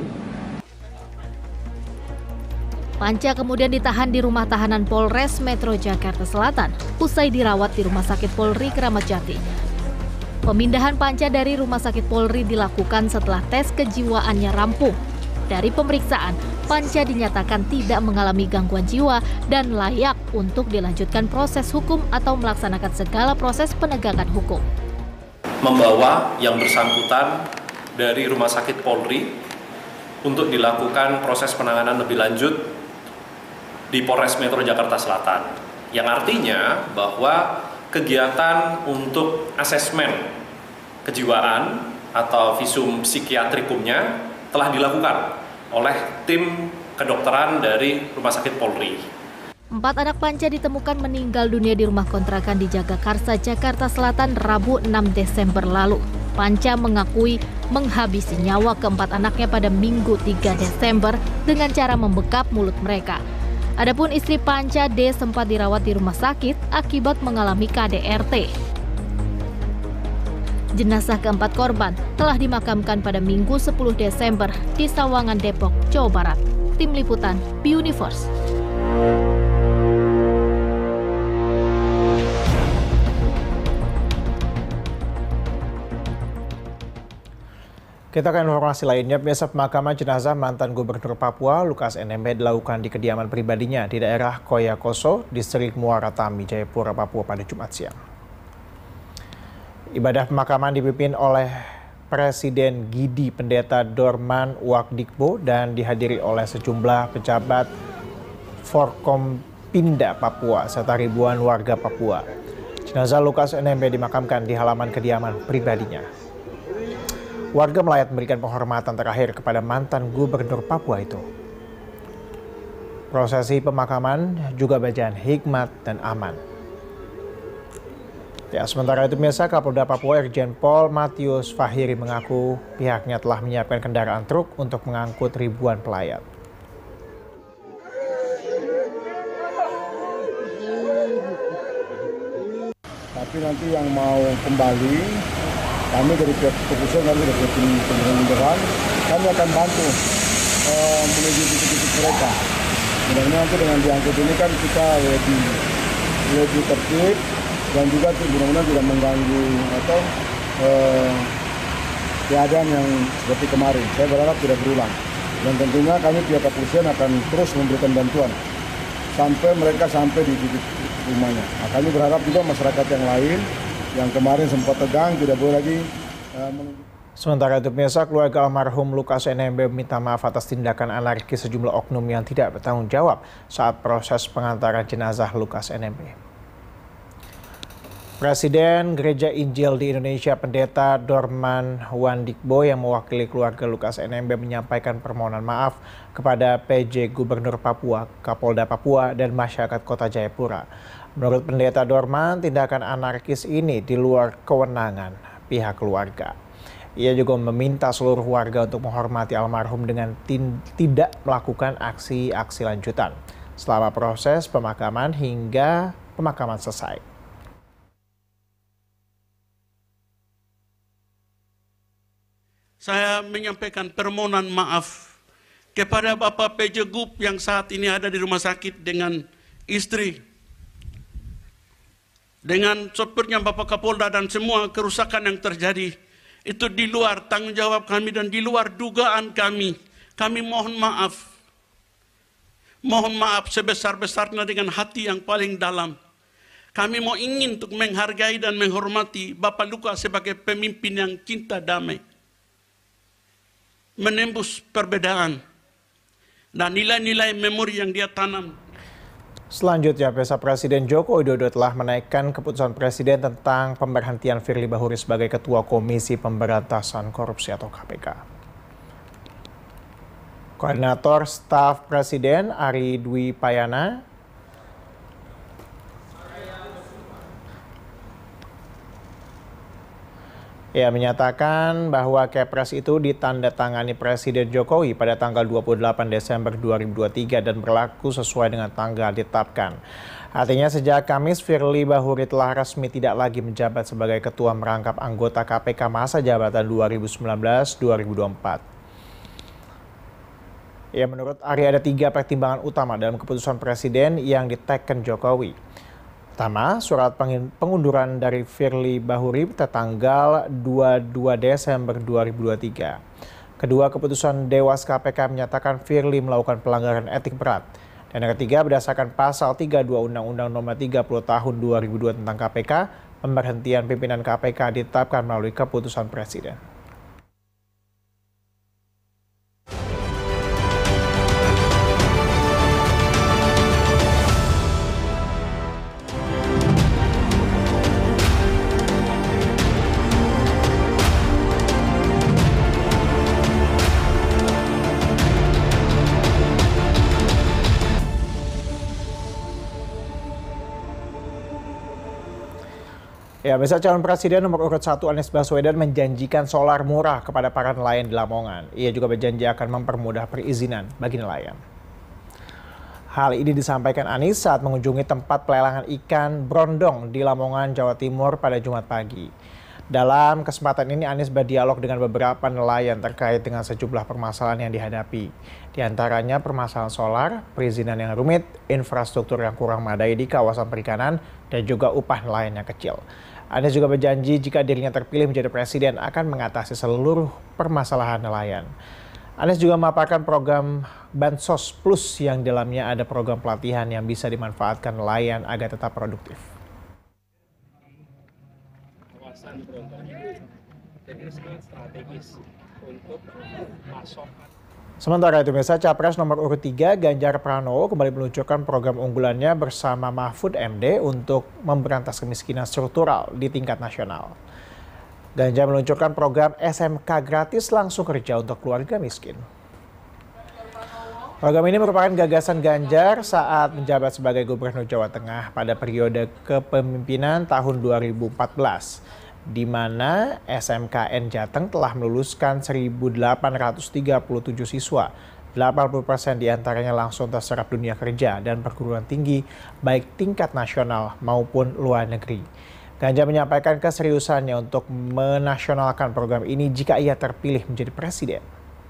Panca kemudian ditahan di rumah tahanan Polres Metro Jakarta Selatan usai dirawat di Rumah Sakit Polri Kramat Jati. Pemindahan Panca dari Rumah Sakit Polri dilakukan setelah tes kejiwaannya rampung. Dari pemeriksaan, Panca dinyatakan tidak mengalami gangguan jiwa dan layak untuk dilanjutkan proses hukum atau melaksanakan segala proses penegakan hukum. Membawa yang bersangkutan dari Rumah Sakit Polri untuk dilakukan proses penanganan lebih lanjut di Polres Metro Jakarta Selatan. Yang artinya bahwa kegiatan untuk asesmen kejiwaan atau visum psikiatrikumnya telah dilakukan oleh tim kedokteran dari Rumah Sakit Polri. 4 anak Panca ditemukan meninggal dunia di rumah kontrakan di Jagakarsa, Jakarta Selatan, Rabu 6 Desember lalu. Panca mengakui menghabisi nyawa keempat anaknya pada Minggu 3 Desember dengan cara membekap mulut mereka. Adapun istri Panca, D, sempat dirawat di rumah sakit akibat mengalami KDRT. Jenazah keempat korban telah dimakamkan pada Minggu 10 Desember di Sawangan, Depok, Jawa Barat. Tim Liputan, B-Universe. Kita ke informasi lainnya, biasa pemakaman jenazah mantan Gubernur Papua Lukas NMB dilakukan di kediaman pribadinya di daerah Koyakoso, distrik Muara Tami, Jayapura, Papua pada Jumat siang. Ibadah pemakaman dipimpin oleh Presiden Gidi Pendeta Dorman Wakdikbo dan dihadiri oleh sejumlah pejabat Forkompinda Papua serta ribuan warga Papua. Jenazah Lukas NMB dimakamkan di halaman kediaman pribadinya. Warga melayat memberikan penghormatan terakhir kepada mantan Gubernur Papua itu. Prosesi pemakaman juga bacaan hikmat dan aman. Ya, sementara itu pemirsa, Kapolda Papua Irjen Pol Matius Fahiri mengaku pihaknya telah menyiapkan kendaraan truk untuk mengangkut ribuan pelayat. Tapi nanti yang mau kembali, kami dari pihak kepolisian, kami dari pihak pemerintahan, kami akan bantu menuju titik-titik mereka. Mudah-mudahan nanti dengan diangkut ini kan kita lebih tertib dan juga mudah-mudahan tidak mengganggu atau keadaan yang seperti kemarin. Saya berharap tidak berulang. Dan tentunya kami pihak kepolisian akan terus memberikan bantuan sampai mereka sampai di titik rumahnya. Nah, kami berharap juga masyarakat yang lain yang kemarin sempat tegang tidak boleh lagi Sementara itu pemirsa, keluarga almarhum Lukas NMB meminta maaf atas tindakan anarkis sejumlah oknum yang tidak bertanggung jawab saat proses pengantaran jenazah Lukas NMB. Presiden Gereja Injil di Indonesia Pendeta Dorman Wandikbo yang mewakili keluarga Lukas NMB menyampaikan permohonan maaf kepada PJ Gubernur Papua, Kapolda Papua, dan masyarakat Kota Jayapura. Menurut Pendeta Dorman, tindakan anarkis ini di luar kewenangan pihak keluarga. Ia juga meminta seluruh warga untuk menghormati almarhum dengan tidak melakukan aksi-aksi lanjutan selama proses pemakaman hingga pemakaman selesai. Saya menyampaikan permohonan maaf kepada Bapak PJ Gub yang saat ini ada di rumah sakit dengan istri, dengan sopirnya Bapak Kapolda dan semua kerusakan yang terjadi. Itu di luar tanggung jawab kami dan di luar dugaan kami. Kami mohon maaf. Mohon maaf sebesar-besarnya dengan hati yang paling dalam. Kami mau ingin untuk menghargai dan menghormati Bapak Lukas sebagai pemimpin yang cinta damai. Menembus perbedaan dan nilai-nilai memori yang dia tanam. Selanjutnya, Presiden Joko Widodo telah menaikkan keputusan Presiden tentang pemberhentian Firly Bahuri sebagai Ketua Komisi Pemberantasan Korupsi atau KPK. Koordinator Staf Presiden Ari Dwi Payana ia menyatakan bahwa Kepres itu ditandatangani Presiden Jokowi pada tanggal 28 Desember 2023 dan berlaku sesuai dengan tanggal ditetapkan. Artinya sejak Kamis, Firly Bahuri telah resmi tidak lagi menjabat sebagai Ketua Merangkap Anggota KPK masa jabatan 2019-2024. Ya, menurut Ari ada 3 pertimbangan utama dalam keputusan Presiden yang diteken Jokowi. Pertama, surat pengunduran dari Firly Bahuri tertanggal 22 Desember 2023. Kedua, keputusan Dewas KPK menyatakan Firly melakukan pelanggaran etik berat. Dan yang ketiga, berdasarkan pasal 32 Undang-Undang Nomor 30 Tahun 2002 tentang KPK, pemberhentian pimpinan KPK ditetapkan melalui keputusan Presiden. Ya, misal calon presiden nomor urut 1 Anies Baswedan menjanjikan solar murah kepada para nelayan di Lamongan. Ia juga berjanji akan mempermudah perizinan bagi nelayan. Hal ini disampaikan Anies saat mengunjungi tempat pelelangan ikan Brondong di Lamongan, Jawa Timur pada Jumat pagi. Dalam kesempatan ini Anies berdialog dengan beberapa nelayan terkait dengan sejumlah permasalahan yang dihadapi. Di antaranya permasalahan solar, perizinan yang rumit, infrastruktur yang kurang memadai di kawasan perikanan, dan juga upah nelayan yang kecil. Anies juga berjanji jika dirinya terpilih menjadi presiden akan mengatasi seluruh permasalahan nelayan. Anies juga memaparkan program Bansos Plus yang di dalamnya ada program pelatihan yang bisa dimanfaatkan nelayan agar tetap produktif. Kawasan Brondong ini sangat strategis untuk pasokan. Sementara itu, pemirsa, Capres nomor urut 3 Ganjar Pranowo kembali meluncurkan program unggulannya bersama Mahfud MD untuk memberantas kemiskinan struktural di tingkat nasional. Ganjar meluncurkan program SMK gratis langsung kerja untuk keluarga miskin. Program ini merupakan gagasan Ganjar saat menjabat sebagai Gubernur Jawa Tengah pada periode kepemimpinan tahun 2014. Di mana SMKN Jateng telah meluluskan 1.837 siswa. 80% diantaranya langsung terserap dunia kerja dan perguruan tinggi baik tingkat nasional maupun luar negeri. Ganjar menyampaikan keseriusannya untuk menasionalkan program ini jika ia terpilih menjadi presiden.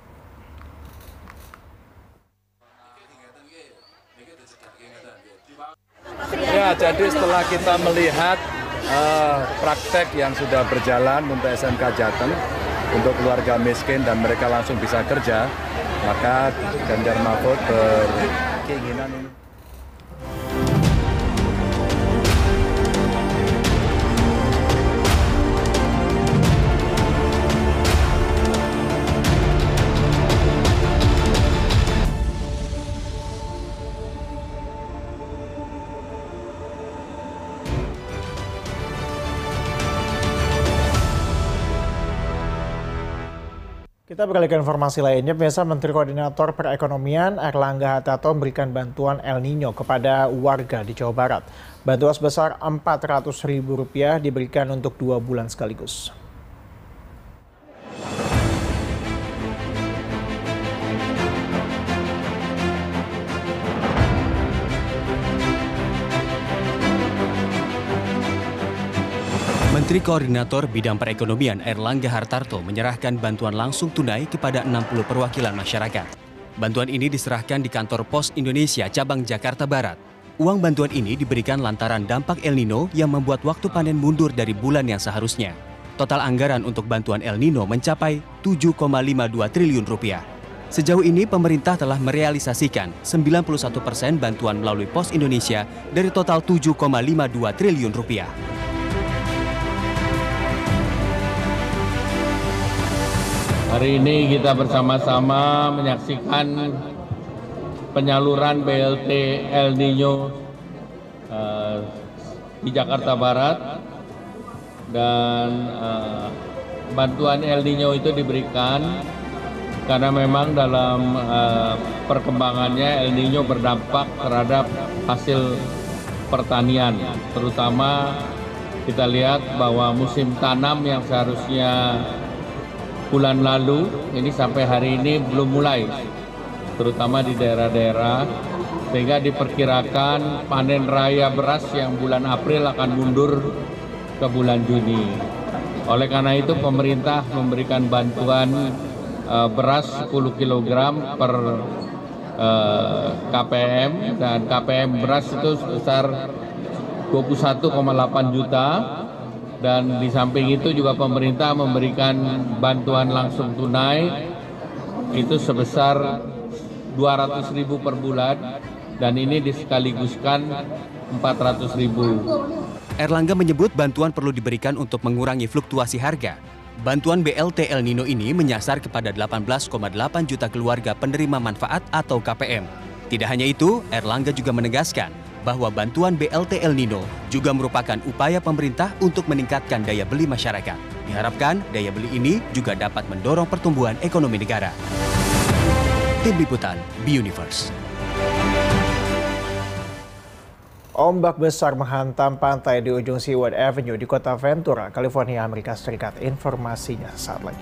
Ya, jadi setelah kita melihat praktek yang sudah berjalan untuk SMK Jateng untuk keluarga miskin dan mereka langsung bisa kerja, maka Ganjar Mahfud berkeinginan ini. Kita beralih ke informasi lainnya, pemirsa. Menteri Koordinator Perekonomian Airlangga Hartarto memberikan bantuan El Nino kepada warga di Jawa Barat. Bantuan sebesar Rp400.000 diberikan untuk 2 bulan sekaligus. Menteri Koordinator Bidang Perekonomian Airlangga Hartarto menyerahkan bantuan langsung tunai kepada 60 perwakilan masyarakat. Bantuan ini diserahkan di kantor Pos Indonesia cabang Jakarta Barat. Uang bantuan ini diberikan lantaran dampak El Nino yang membuat waktu panen mundur dari bulan yang seharusnya. Total anggaran untuk bantuan El Nino mencapai Rp7,52 triliun. Sejauh ini pemerintah telah merealisasikan 91% bantuan melalui Pos Indonesia dari total Rp7,52 triliun. Hari ini kita bersama-sama menyaksikan penyaluran BLT El Nino di Jakarta Barat, dan bantuan El Nino itu diberikan karena memang dalam perkembangannya El Nino berdampak terhadap hasil pertanian, terutama kita lihat bahwa musim tanam yang seharusnya bulan lalu ini sampai hari ini belum mulai, terutama di daerah-daerah, sehingga diperkirakan panen raya beras yang bulan April akan mundur ke bulan Juni. Oleh karena itu pemerintah memberikan bantuan beras 10 kg per KPM, dan KPM beras itu sebesar 21,8 juta. Dan di samping itu juga pemerintah memberikan bantuan langsung tunai itu sebesar 200.000 per bulan, dan ini disekaligus,kan 400.000. Airlangga menyebut bantuan perlu diberikan untuk mengurangi fluktuasi harga. Bantuan BLT El Nino ini menyasar kepada 18,8 juta keluarga penerima manfaat atau KPM. Tidak hanya itu, Airlangga juga menegaskan bahwa bantuan BLT El Nino juga merupakan upaya pemerintah untuk meningkatkan daya beli masyarakat. Diharapkan daya beli ini juga dapat mendorong pertumbuhan ekonomi negara. Tim Liputan, B-Universe. Ombak besar menghantam pantai di ujung Seaward Avenue di kota Ventura, California, Amerika Serikat. Informasinya saat lagi.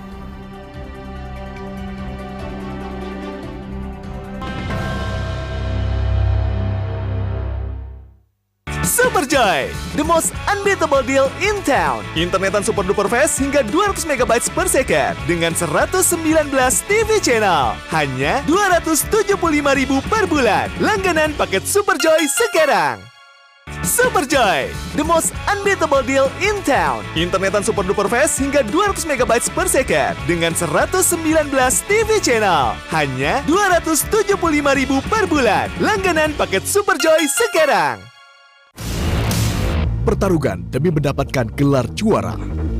Superjoy, the most unbeatable deal in town. Internetan super duper fast hingga 200 MB per second dengan 119 TV channel. Hanya 275.000 per bulan. Langganan paket Superjoy sekarang. Superjoy, the most unbeatable deal in town. Internetan super duper fast hingga 200 MB per second dengan 119 TV channel. Hanya 275.000 per bulan. Langganan paket Superjoy sekarang. Pertarungan demi mendapatkan gelar juara.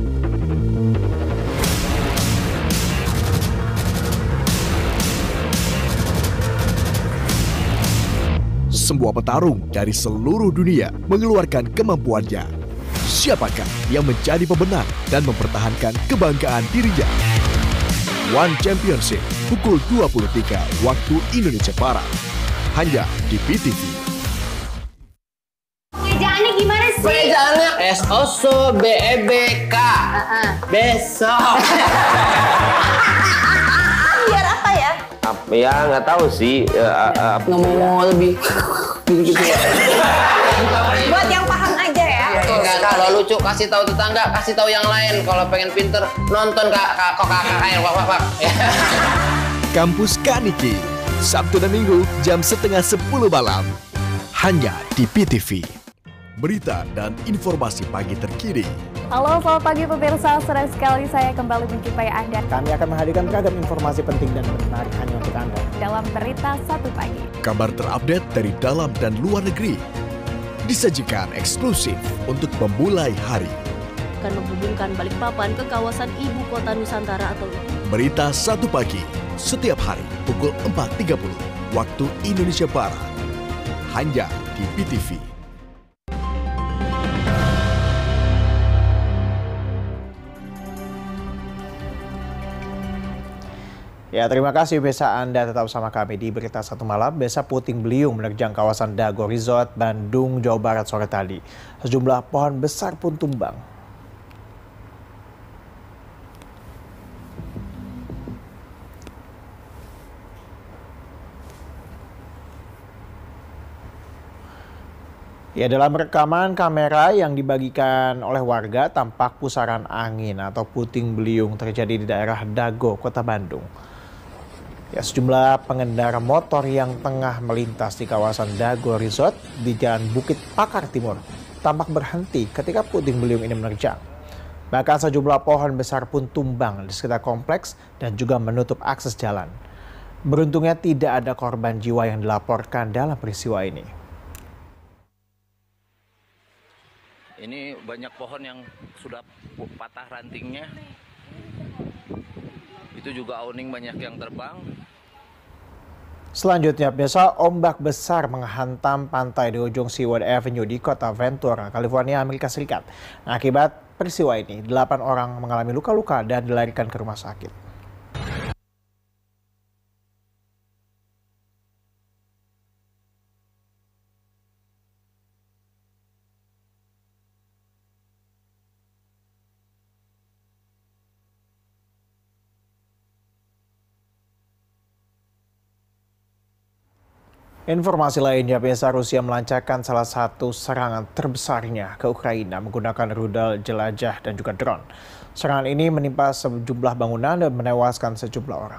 Semua petarung dari seluruh dunia mengeluarkan kemampuannya. Siapakah yang menjadi pemenang dan mempertahankan kebanggaan dirinya? One Championship pukul 23 waktu Indonesia Barat. Hanya di PTV. Pengejaannya gimana sih? Pengejaannya SOSO BEBK. Besok. Biar apa ya? Ya nggak tahu sih. Ngomong lebih gitu ya. Buat yang paham aja ya. Kalau lucu kasih tahu tetangga, kasih tahu yang lain. Kalau pengen pinter nonton kakak yang pak. Kampus Kaniki, Sabtu dan Minggu jam 9:30 malam. Hanya di PTV. Berita dan informasi pagi terkini. Halo, selamat pagi pemirsa. Senang sekali saya kembali menjumpai Anda. Kami akan menghadirkan beragam informasi penting dan menarik hanya untuk Anda. Dalam Berita Satu Pagi. Kabar terupdate dari dalam dan luar negeri. Disajikan eksklusif untuk memulai hari. Akan menghubungkan Balikpapan ke kawasan Ibu Kota Nusantara atau Berita Satu Pagi, setiap hari pukul 4.30 waktu Indonesia Barat. Hanya di PTV. Ya, terima kasih Besa, Anda tetap sama kami di Berita Satu Malam. Besa, puting beliung menerjang kawasan Dago Resort, Bandung, Jawa Barat sore tadi. Sejumlah pohon besar pun tumbang. Ya, dalam rekaman kamera yang dibagikan oleh warga, tampak pusaran angin atau puting beliung terjadi di daerah Dago, Kota Bandung. Ya, sejumlah pengendara motor yang tengah melintas di kawasan Dago Resort di Jalan Bukit Pakar Timur tampak berhenti ketika puting beliung ini menerjang. Bahkan sejumlah pohon besar pun tumbang di sekitar kompleks dan juga menutup akses jalan. Beruntungnya tidak ada korban jiwa yang dilaporkan dalam peristiwa ini. Ini banyak pohon yang sudah patah rantingnya. Itu juga awning banyak yang terbang. Selanjutnya, biasa ombak besar menghantam pantai di ujung Seaward Avenue di kota Ventura, California, Amerika Serikat. Nah, akibat peristiwa ini, 8 orang mengalami luka-luka dan dilarikan ke rumah sakit. Informasi lainnya, biasa Rusia melancarkan salah satu serangan terbesarnya ke Ukraina menggunakan rudal jelajah dan juga drone. Serangan ini menimpa sejumlah bangunan dan menewaskan sejumlah orang.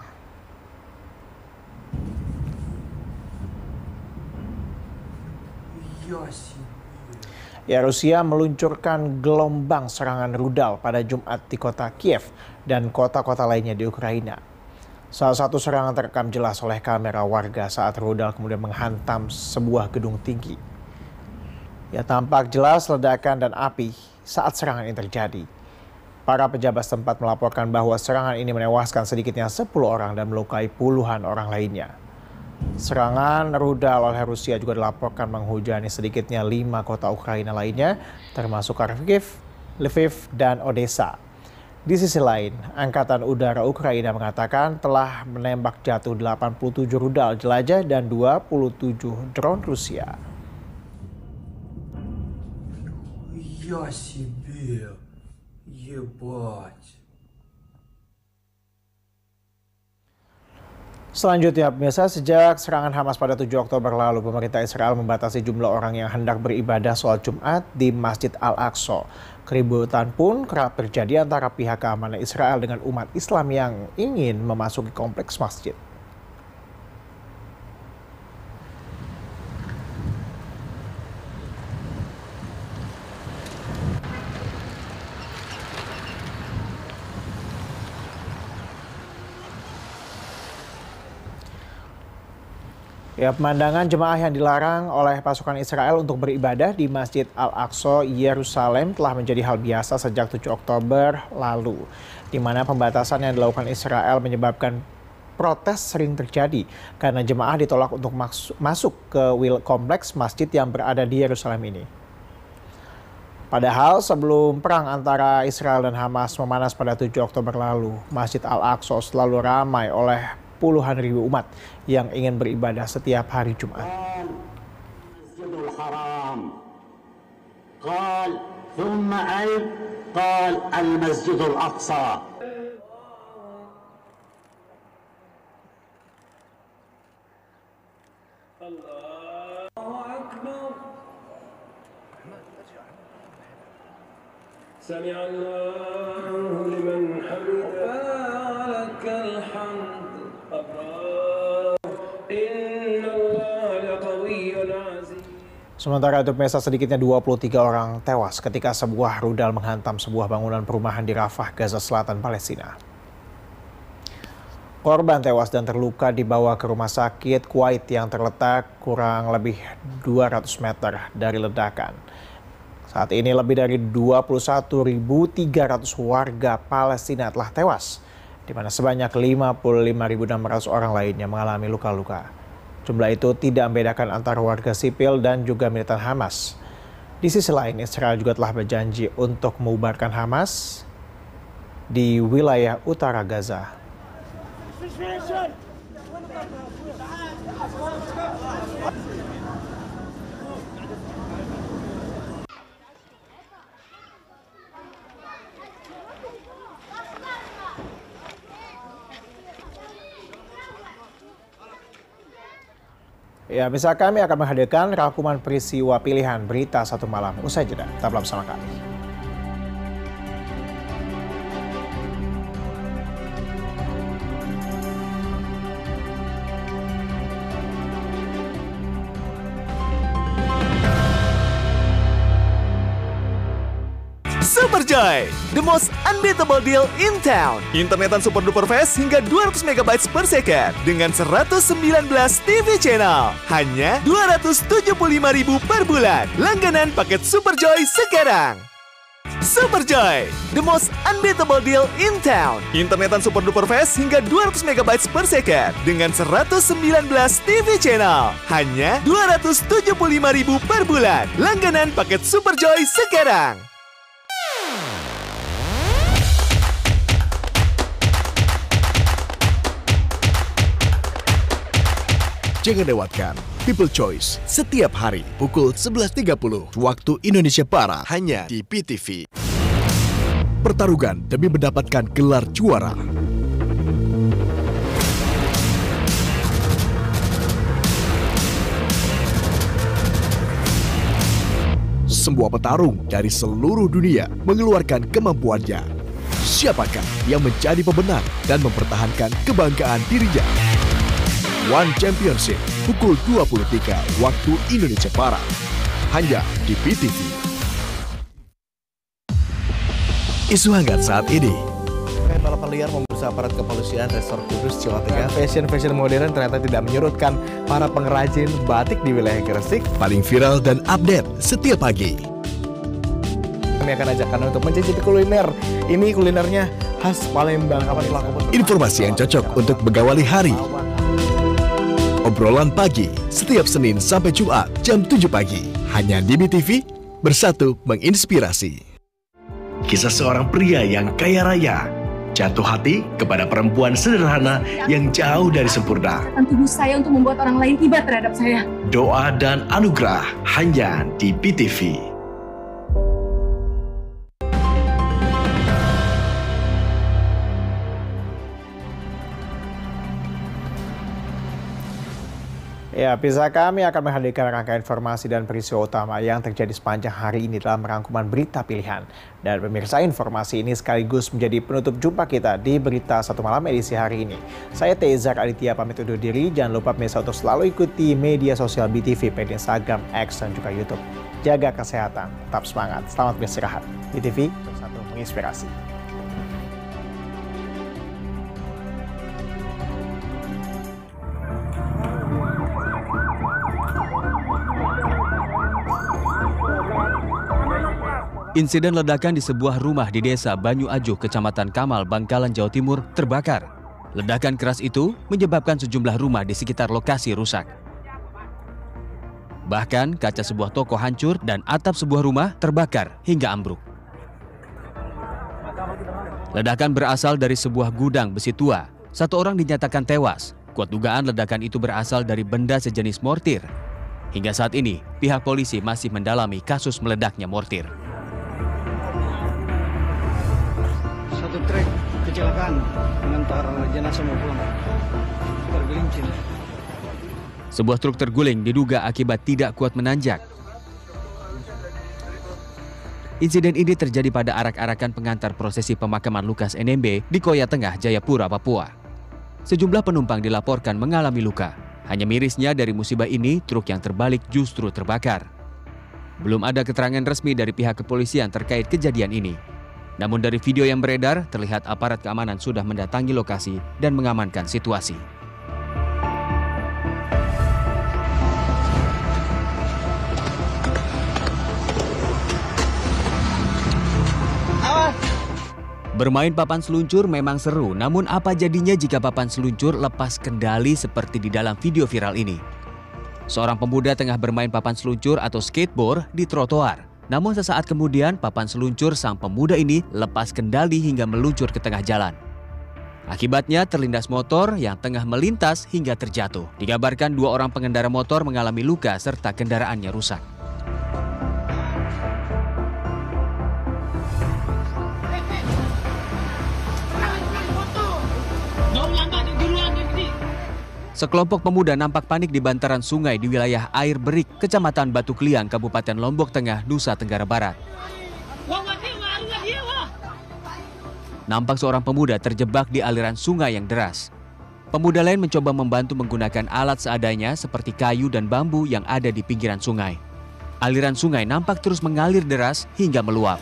Ya, Rusia meluncurkan gelombang serangan rudal pada Jumat di kota Kiev dan kota-kota lainnya di Ukraina. Salah satu serangan terekam jelas oleh kamera warga saat rudal kemudian menghantam sebuah gedung tinggi. Ya, tampak jelas ledakan dan api saat serangan ini terjadi. Para pejabat setempat melaporkan bahwa serangan ini menewaskan sedikitnya 10 orang dan melukai puluhan orang lainnya. Serangan rudal oleh Rusia juga dilaporkan menghujani sedikitnya 5 kota Ukraina lainnya, termasuk Kharkiv, Lviv, dan Odessa. Di sisi lain, Angkatan Udara Ukraina mengatakan telah menembak jatuh 87 rudal jelajah dan 27 drone Rusia. Нифига себе! Ебать! Selanjutnya, pemirsa, sejak serangan Hamas pada 7 Oktober lalu, pemerintah Israel membatasi jumlah orang yang hendak beribadah sholat Jumat di Masjid Al-Aqsa. Keributan pun kerap terjadi antara pihak keamanan Israel dengan umat Islam yang ingin memasuki kompleks masjid. Ya, pemandangan jemaah yang dilarang oleh pasukan Israel untuk beribadah di Masjid Al-Aqsa, Yerusalem telah menjadi hal biasa sejak 7 Oktober lalu, di mana pembatasan yang dilakukan Israel menyebabkan protes sering terjadi karena jemaah ditolak untuk masuk ke kompleks masjid yang berada di Yerusalem ini. Padahal sebelum perang antara Israel dan Hamas memanas pada 7 Oktober lalu, Masjid Al-Aqsa selalu ramai oleh puluhan ribu umat yang ingin beribadah setiap hari Jumat. Masjidul Haram. Qal thumma ayn qal al-Masjidul Aqsa. Allahu Akbar. Sami'a Allahu liman hamidah, lakal hamd. Sementara itu, pemirsa, sedikitnya 23 orang tewas ketika sebuah rudal menghantam sebuah bangunan perumahan di Rafah, Gaza Selatan, Palestina. Korban tewas dan terluka dibawa ke rumah sakit Kuwait yang terletak kurang lebih 200 meter dari ledakan. Saat ini lebih dari 21.300 warga Palestina telah tewas, di mana sebanyak 55.600 orang lainnya mengalami luka-luka. Jumlah itu tidak membedakan antara warga sipil dan juga militan Hamas. Di sisi lain, Israel juga telah berjanji untuk membubarkan Hamas di wilayah utara Gaza. Ya, bisa kami akan menghadirkan rangkuman peristiwa pilihan berita satu malam usai jeda. Tetaplah bersama kami. Superjoy, the most unbeatable deal in town. Internetan super duper fast hingga 200 MB per second dengan 119 TV channel. Hanya 275.000 per bulan. Langganan paket Superjoy sekarang. Superjoy, the most unbeatable deal in town. Internetan super duper fast hingga 200 MB per second dengan 119 TV channel. Hanya 275.000 per bulan. Langganan paket Superjoy sekarang. Jangan lewatkan People Choice setiap hari pukul 11.30 waktu Indonesia Barat hanya di PTV. Pertarungan demi mendapatkan gelar juara. Semua petarung dari seluruh dunia mengeluarkan kemampuannya. Siapakah yang menjadi pemenang dan mempertahankan kebanggaan dirinya? One Championship pukul 23 waktu Indonesia Barat hanya di PTV. Isu hangat saat ini. Balapan liar membusa aparat kepolisian Resor Kudus, Jawa Tengah. Fashion modern ternyata tidak menyurutkan para pengrajin batik di wilayah Gresik. Paling viral dan update setiap pagi. Kami akan ajak Anda untuk mencicipi kuliner. Ini kulinernya khas Palembang. Informasi yang cocok untuk mengawali hari. Obrolan pagi setiap Senin sampai Jumat jam 7 pagi hanya di BTV, bersatu menginspirasi. Kisah seorang pria yang kaya raya jatuh hati kepada perempuan sederhana yang jauh dari sempurna. Tubuh saya untuk membuat orang lain iba terhadap saya. Doa dan anugerah hanya di BTV. Ya, Pisa kami akan menghadirkan rangkaian informasi dan peristiwa utama yang terjadi sepanjang hari ini dalam rangkuman berita pilihan. Dan pemirsa, informasi ini sekaligus menjadi penutup jumpa kita di Berita Satu Malam edisi hari ini. Saya Tezar Aditya pamit undur diri. Jangan lupa pemirsa untuk selalu ikuti media sosial BTV, pada Instagram, X, dan juga YouTube. Jaga kesehatan, tetap semangat, selamat beristirahat. BTV, satu menginspirasi. Insiden ledakan di sebuah rumah di desa Banyu Ajuh, Kecamatan Kamal, Bangkalan, Jawa Timur terbakar. Ledakan keras itu menyebabkan sejumlah rumah di sekitar lokasi rusak. Bahkan kaca sebuah toko hancur dan atap sebuah rumah terbakar hingga ambruk. Ledakan berasal dari sebuah gudang besi tua. 1 orang dinyatakan tewas. Kuat dugaan ledakan itu berasal dari benda sejenis mortir. Hingga saat ini, pihak polisi masih mendalami kasus meledaknya mortir. Satu trek kecelakaan mengantar jenazah mau pulang, tergelincir. Sebuah truk terguling diduga akibat tidak kuat menanjak. Insiden ini terjadi pada arak-arakan pengantar prosesi pemakaman Lukas NMB di Koya Tengah, Jayapura, Papua. Sejumlah penumpang dilaporkan mengalami luka. Hanya mirisnya dari musibah ini, truk yang terbalik justru terbakar. Belum ada keterangan resmi dari pihak kepolisian terkait kejadian ini. Namun dari video yang beredar, terlihat aparat keamanan sudah mendatangi lokasi dan mengamankan situasi. Bermain papan seluncur memang seru, namun apa jadinya jika papan seluncur lepas kendali seperti di dalam video viral ini? Seorang pemuda tengah bermain papan seluncur atau skateboard di trotoar. Namun sesaat kemudian papan seluncur sang pemuda ini lepas kendali hingga meluncur ke tengah jalan. Akibatnya terlindas motor yang tengah melintas hingga terjatuh. Dikabarkan 2 orang pengendara motor mengalami luka serta kendaraannya rusak. Sekelompok pemuda nampak panik di bantaran sungai di wilayah Air Berik, Kecamatan Batu Kliang, Kabupaten Lombok Tengah, Nusa Tenggara Barat. Nampak seorang pemuda terjebak di aliran sungai yang deras. Pemuda lain mencoba membantu menggunakan alat seadanya seperti kayu dan bambu yang ada di pinggiran sungai. Aliran sungai nampak terus mengalir deras hingga meluap.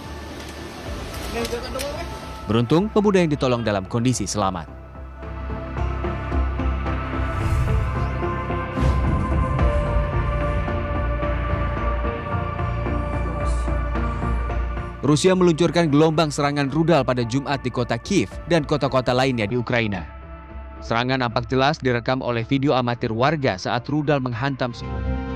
Beruntung, pemuda yang ditolong dalam kondisi selamat. Rusia meluncurkan gelombang serangan rudal pada Jumat di kota Kiev dan kota-kota lainnya di Ukraina. Serangan nampak jelas direkam oleh video amatir warga saat rudal menghantam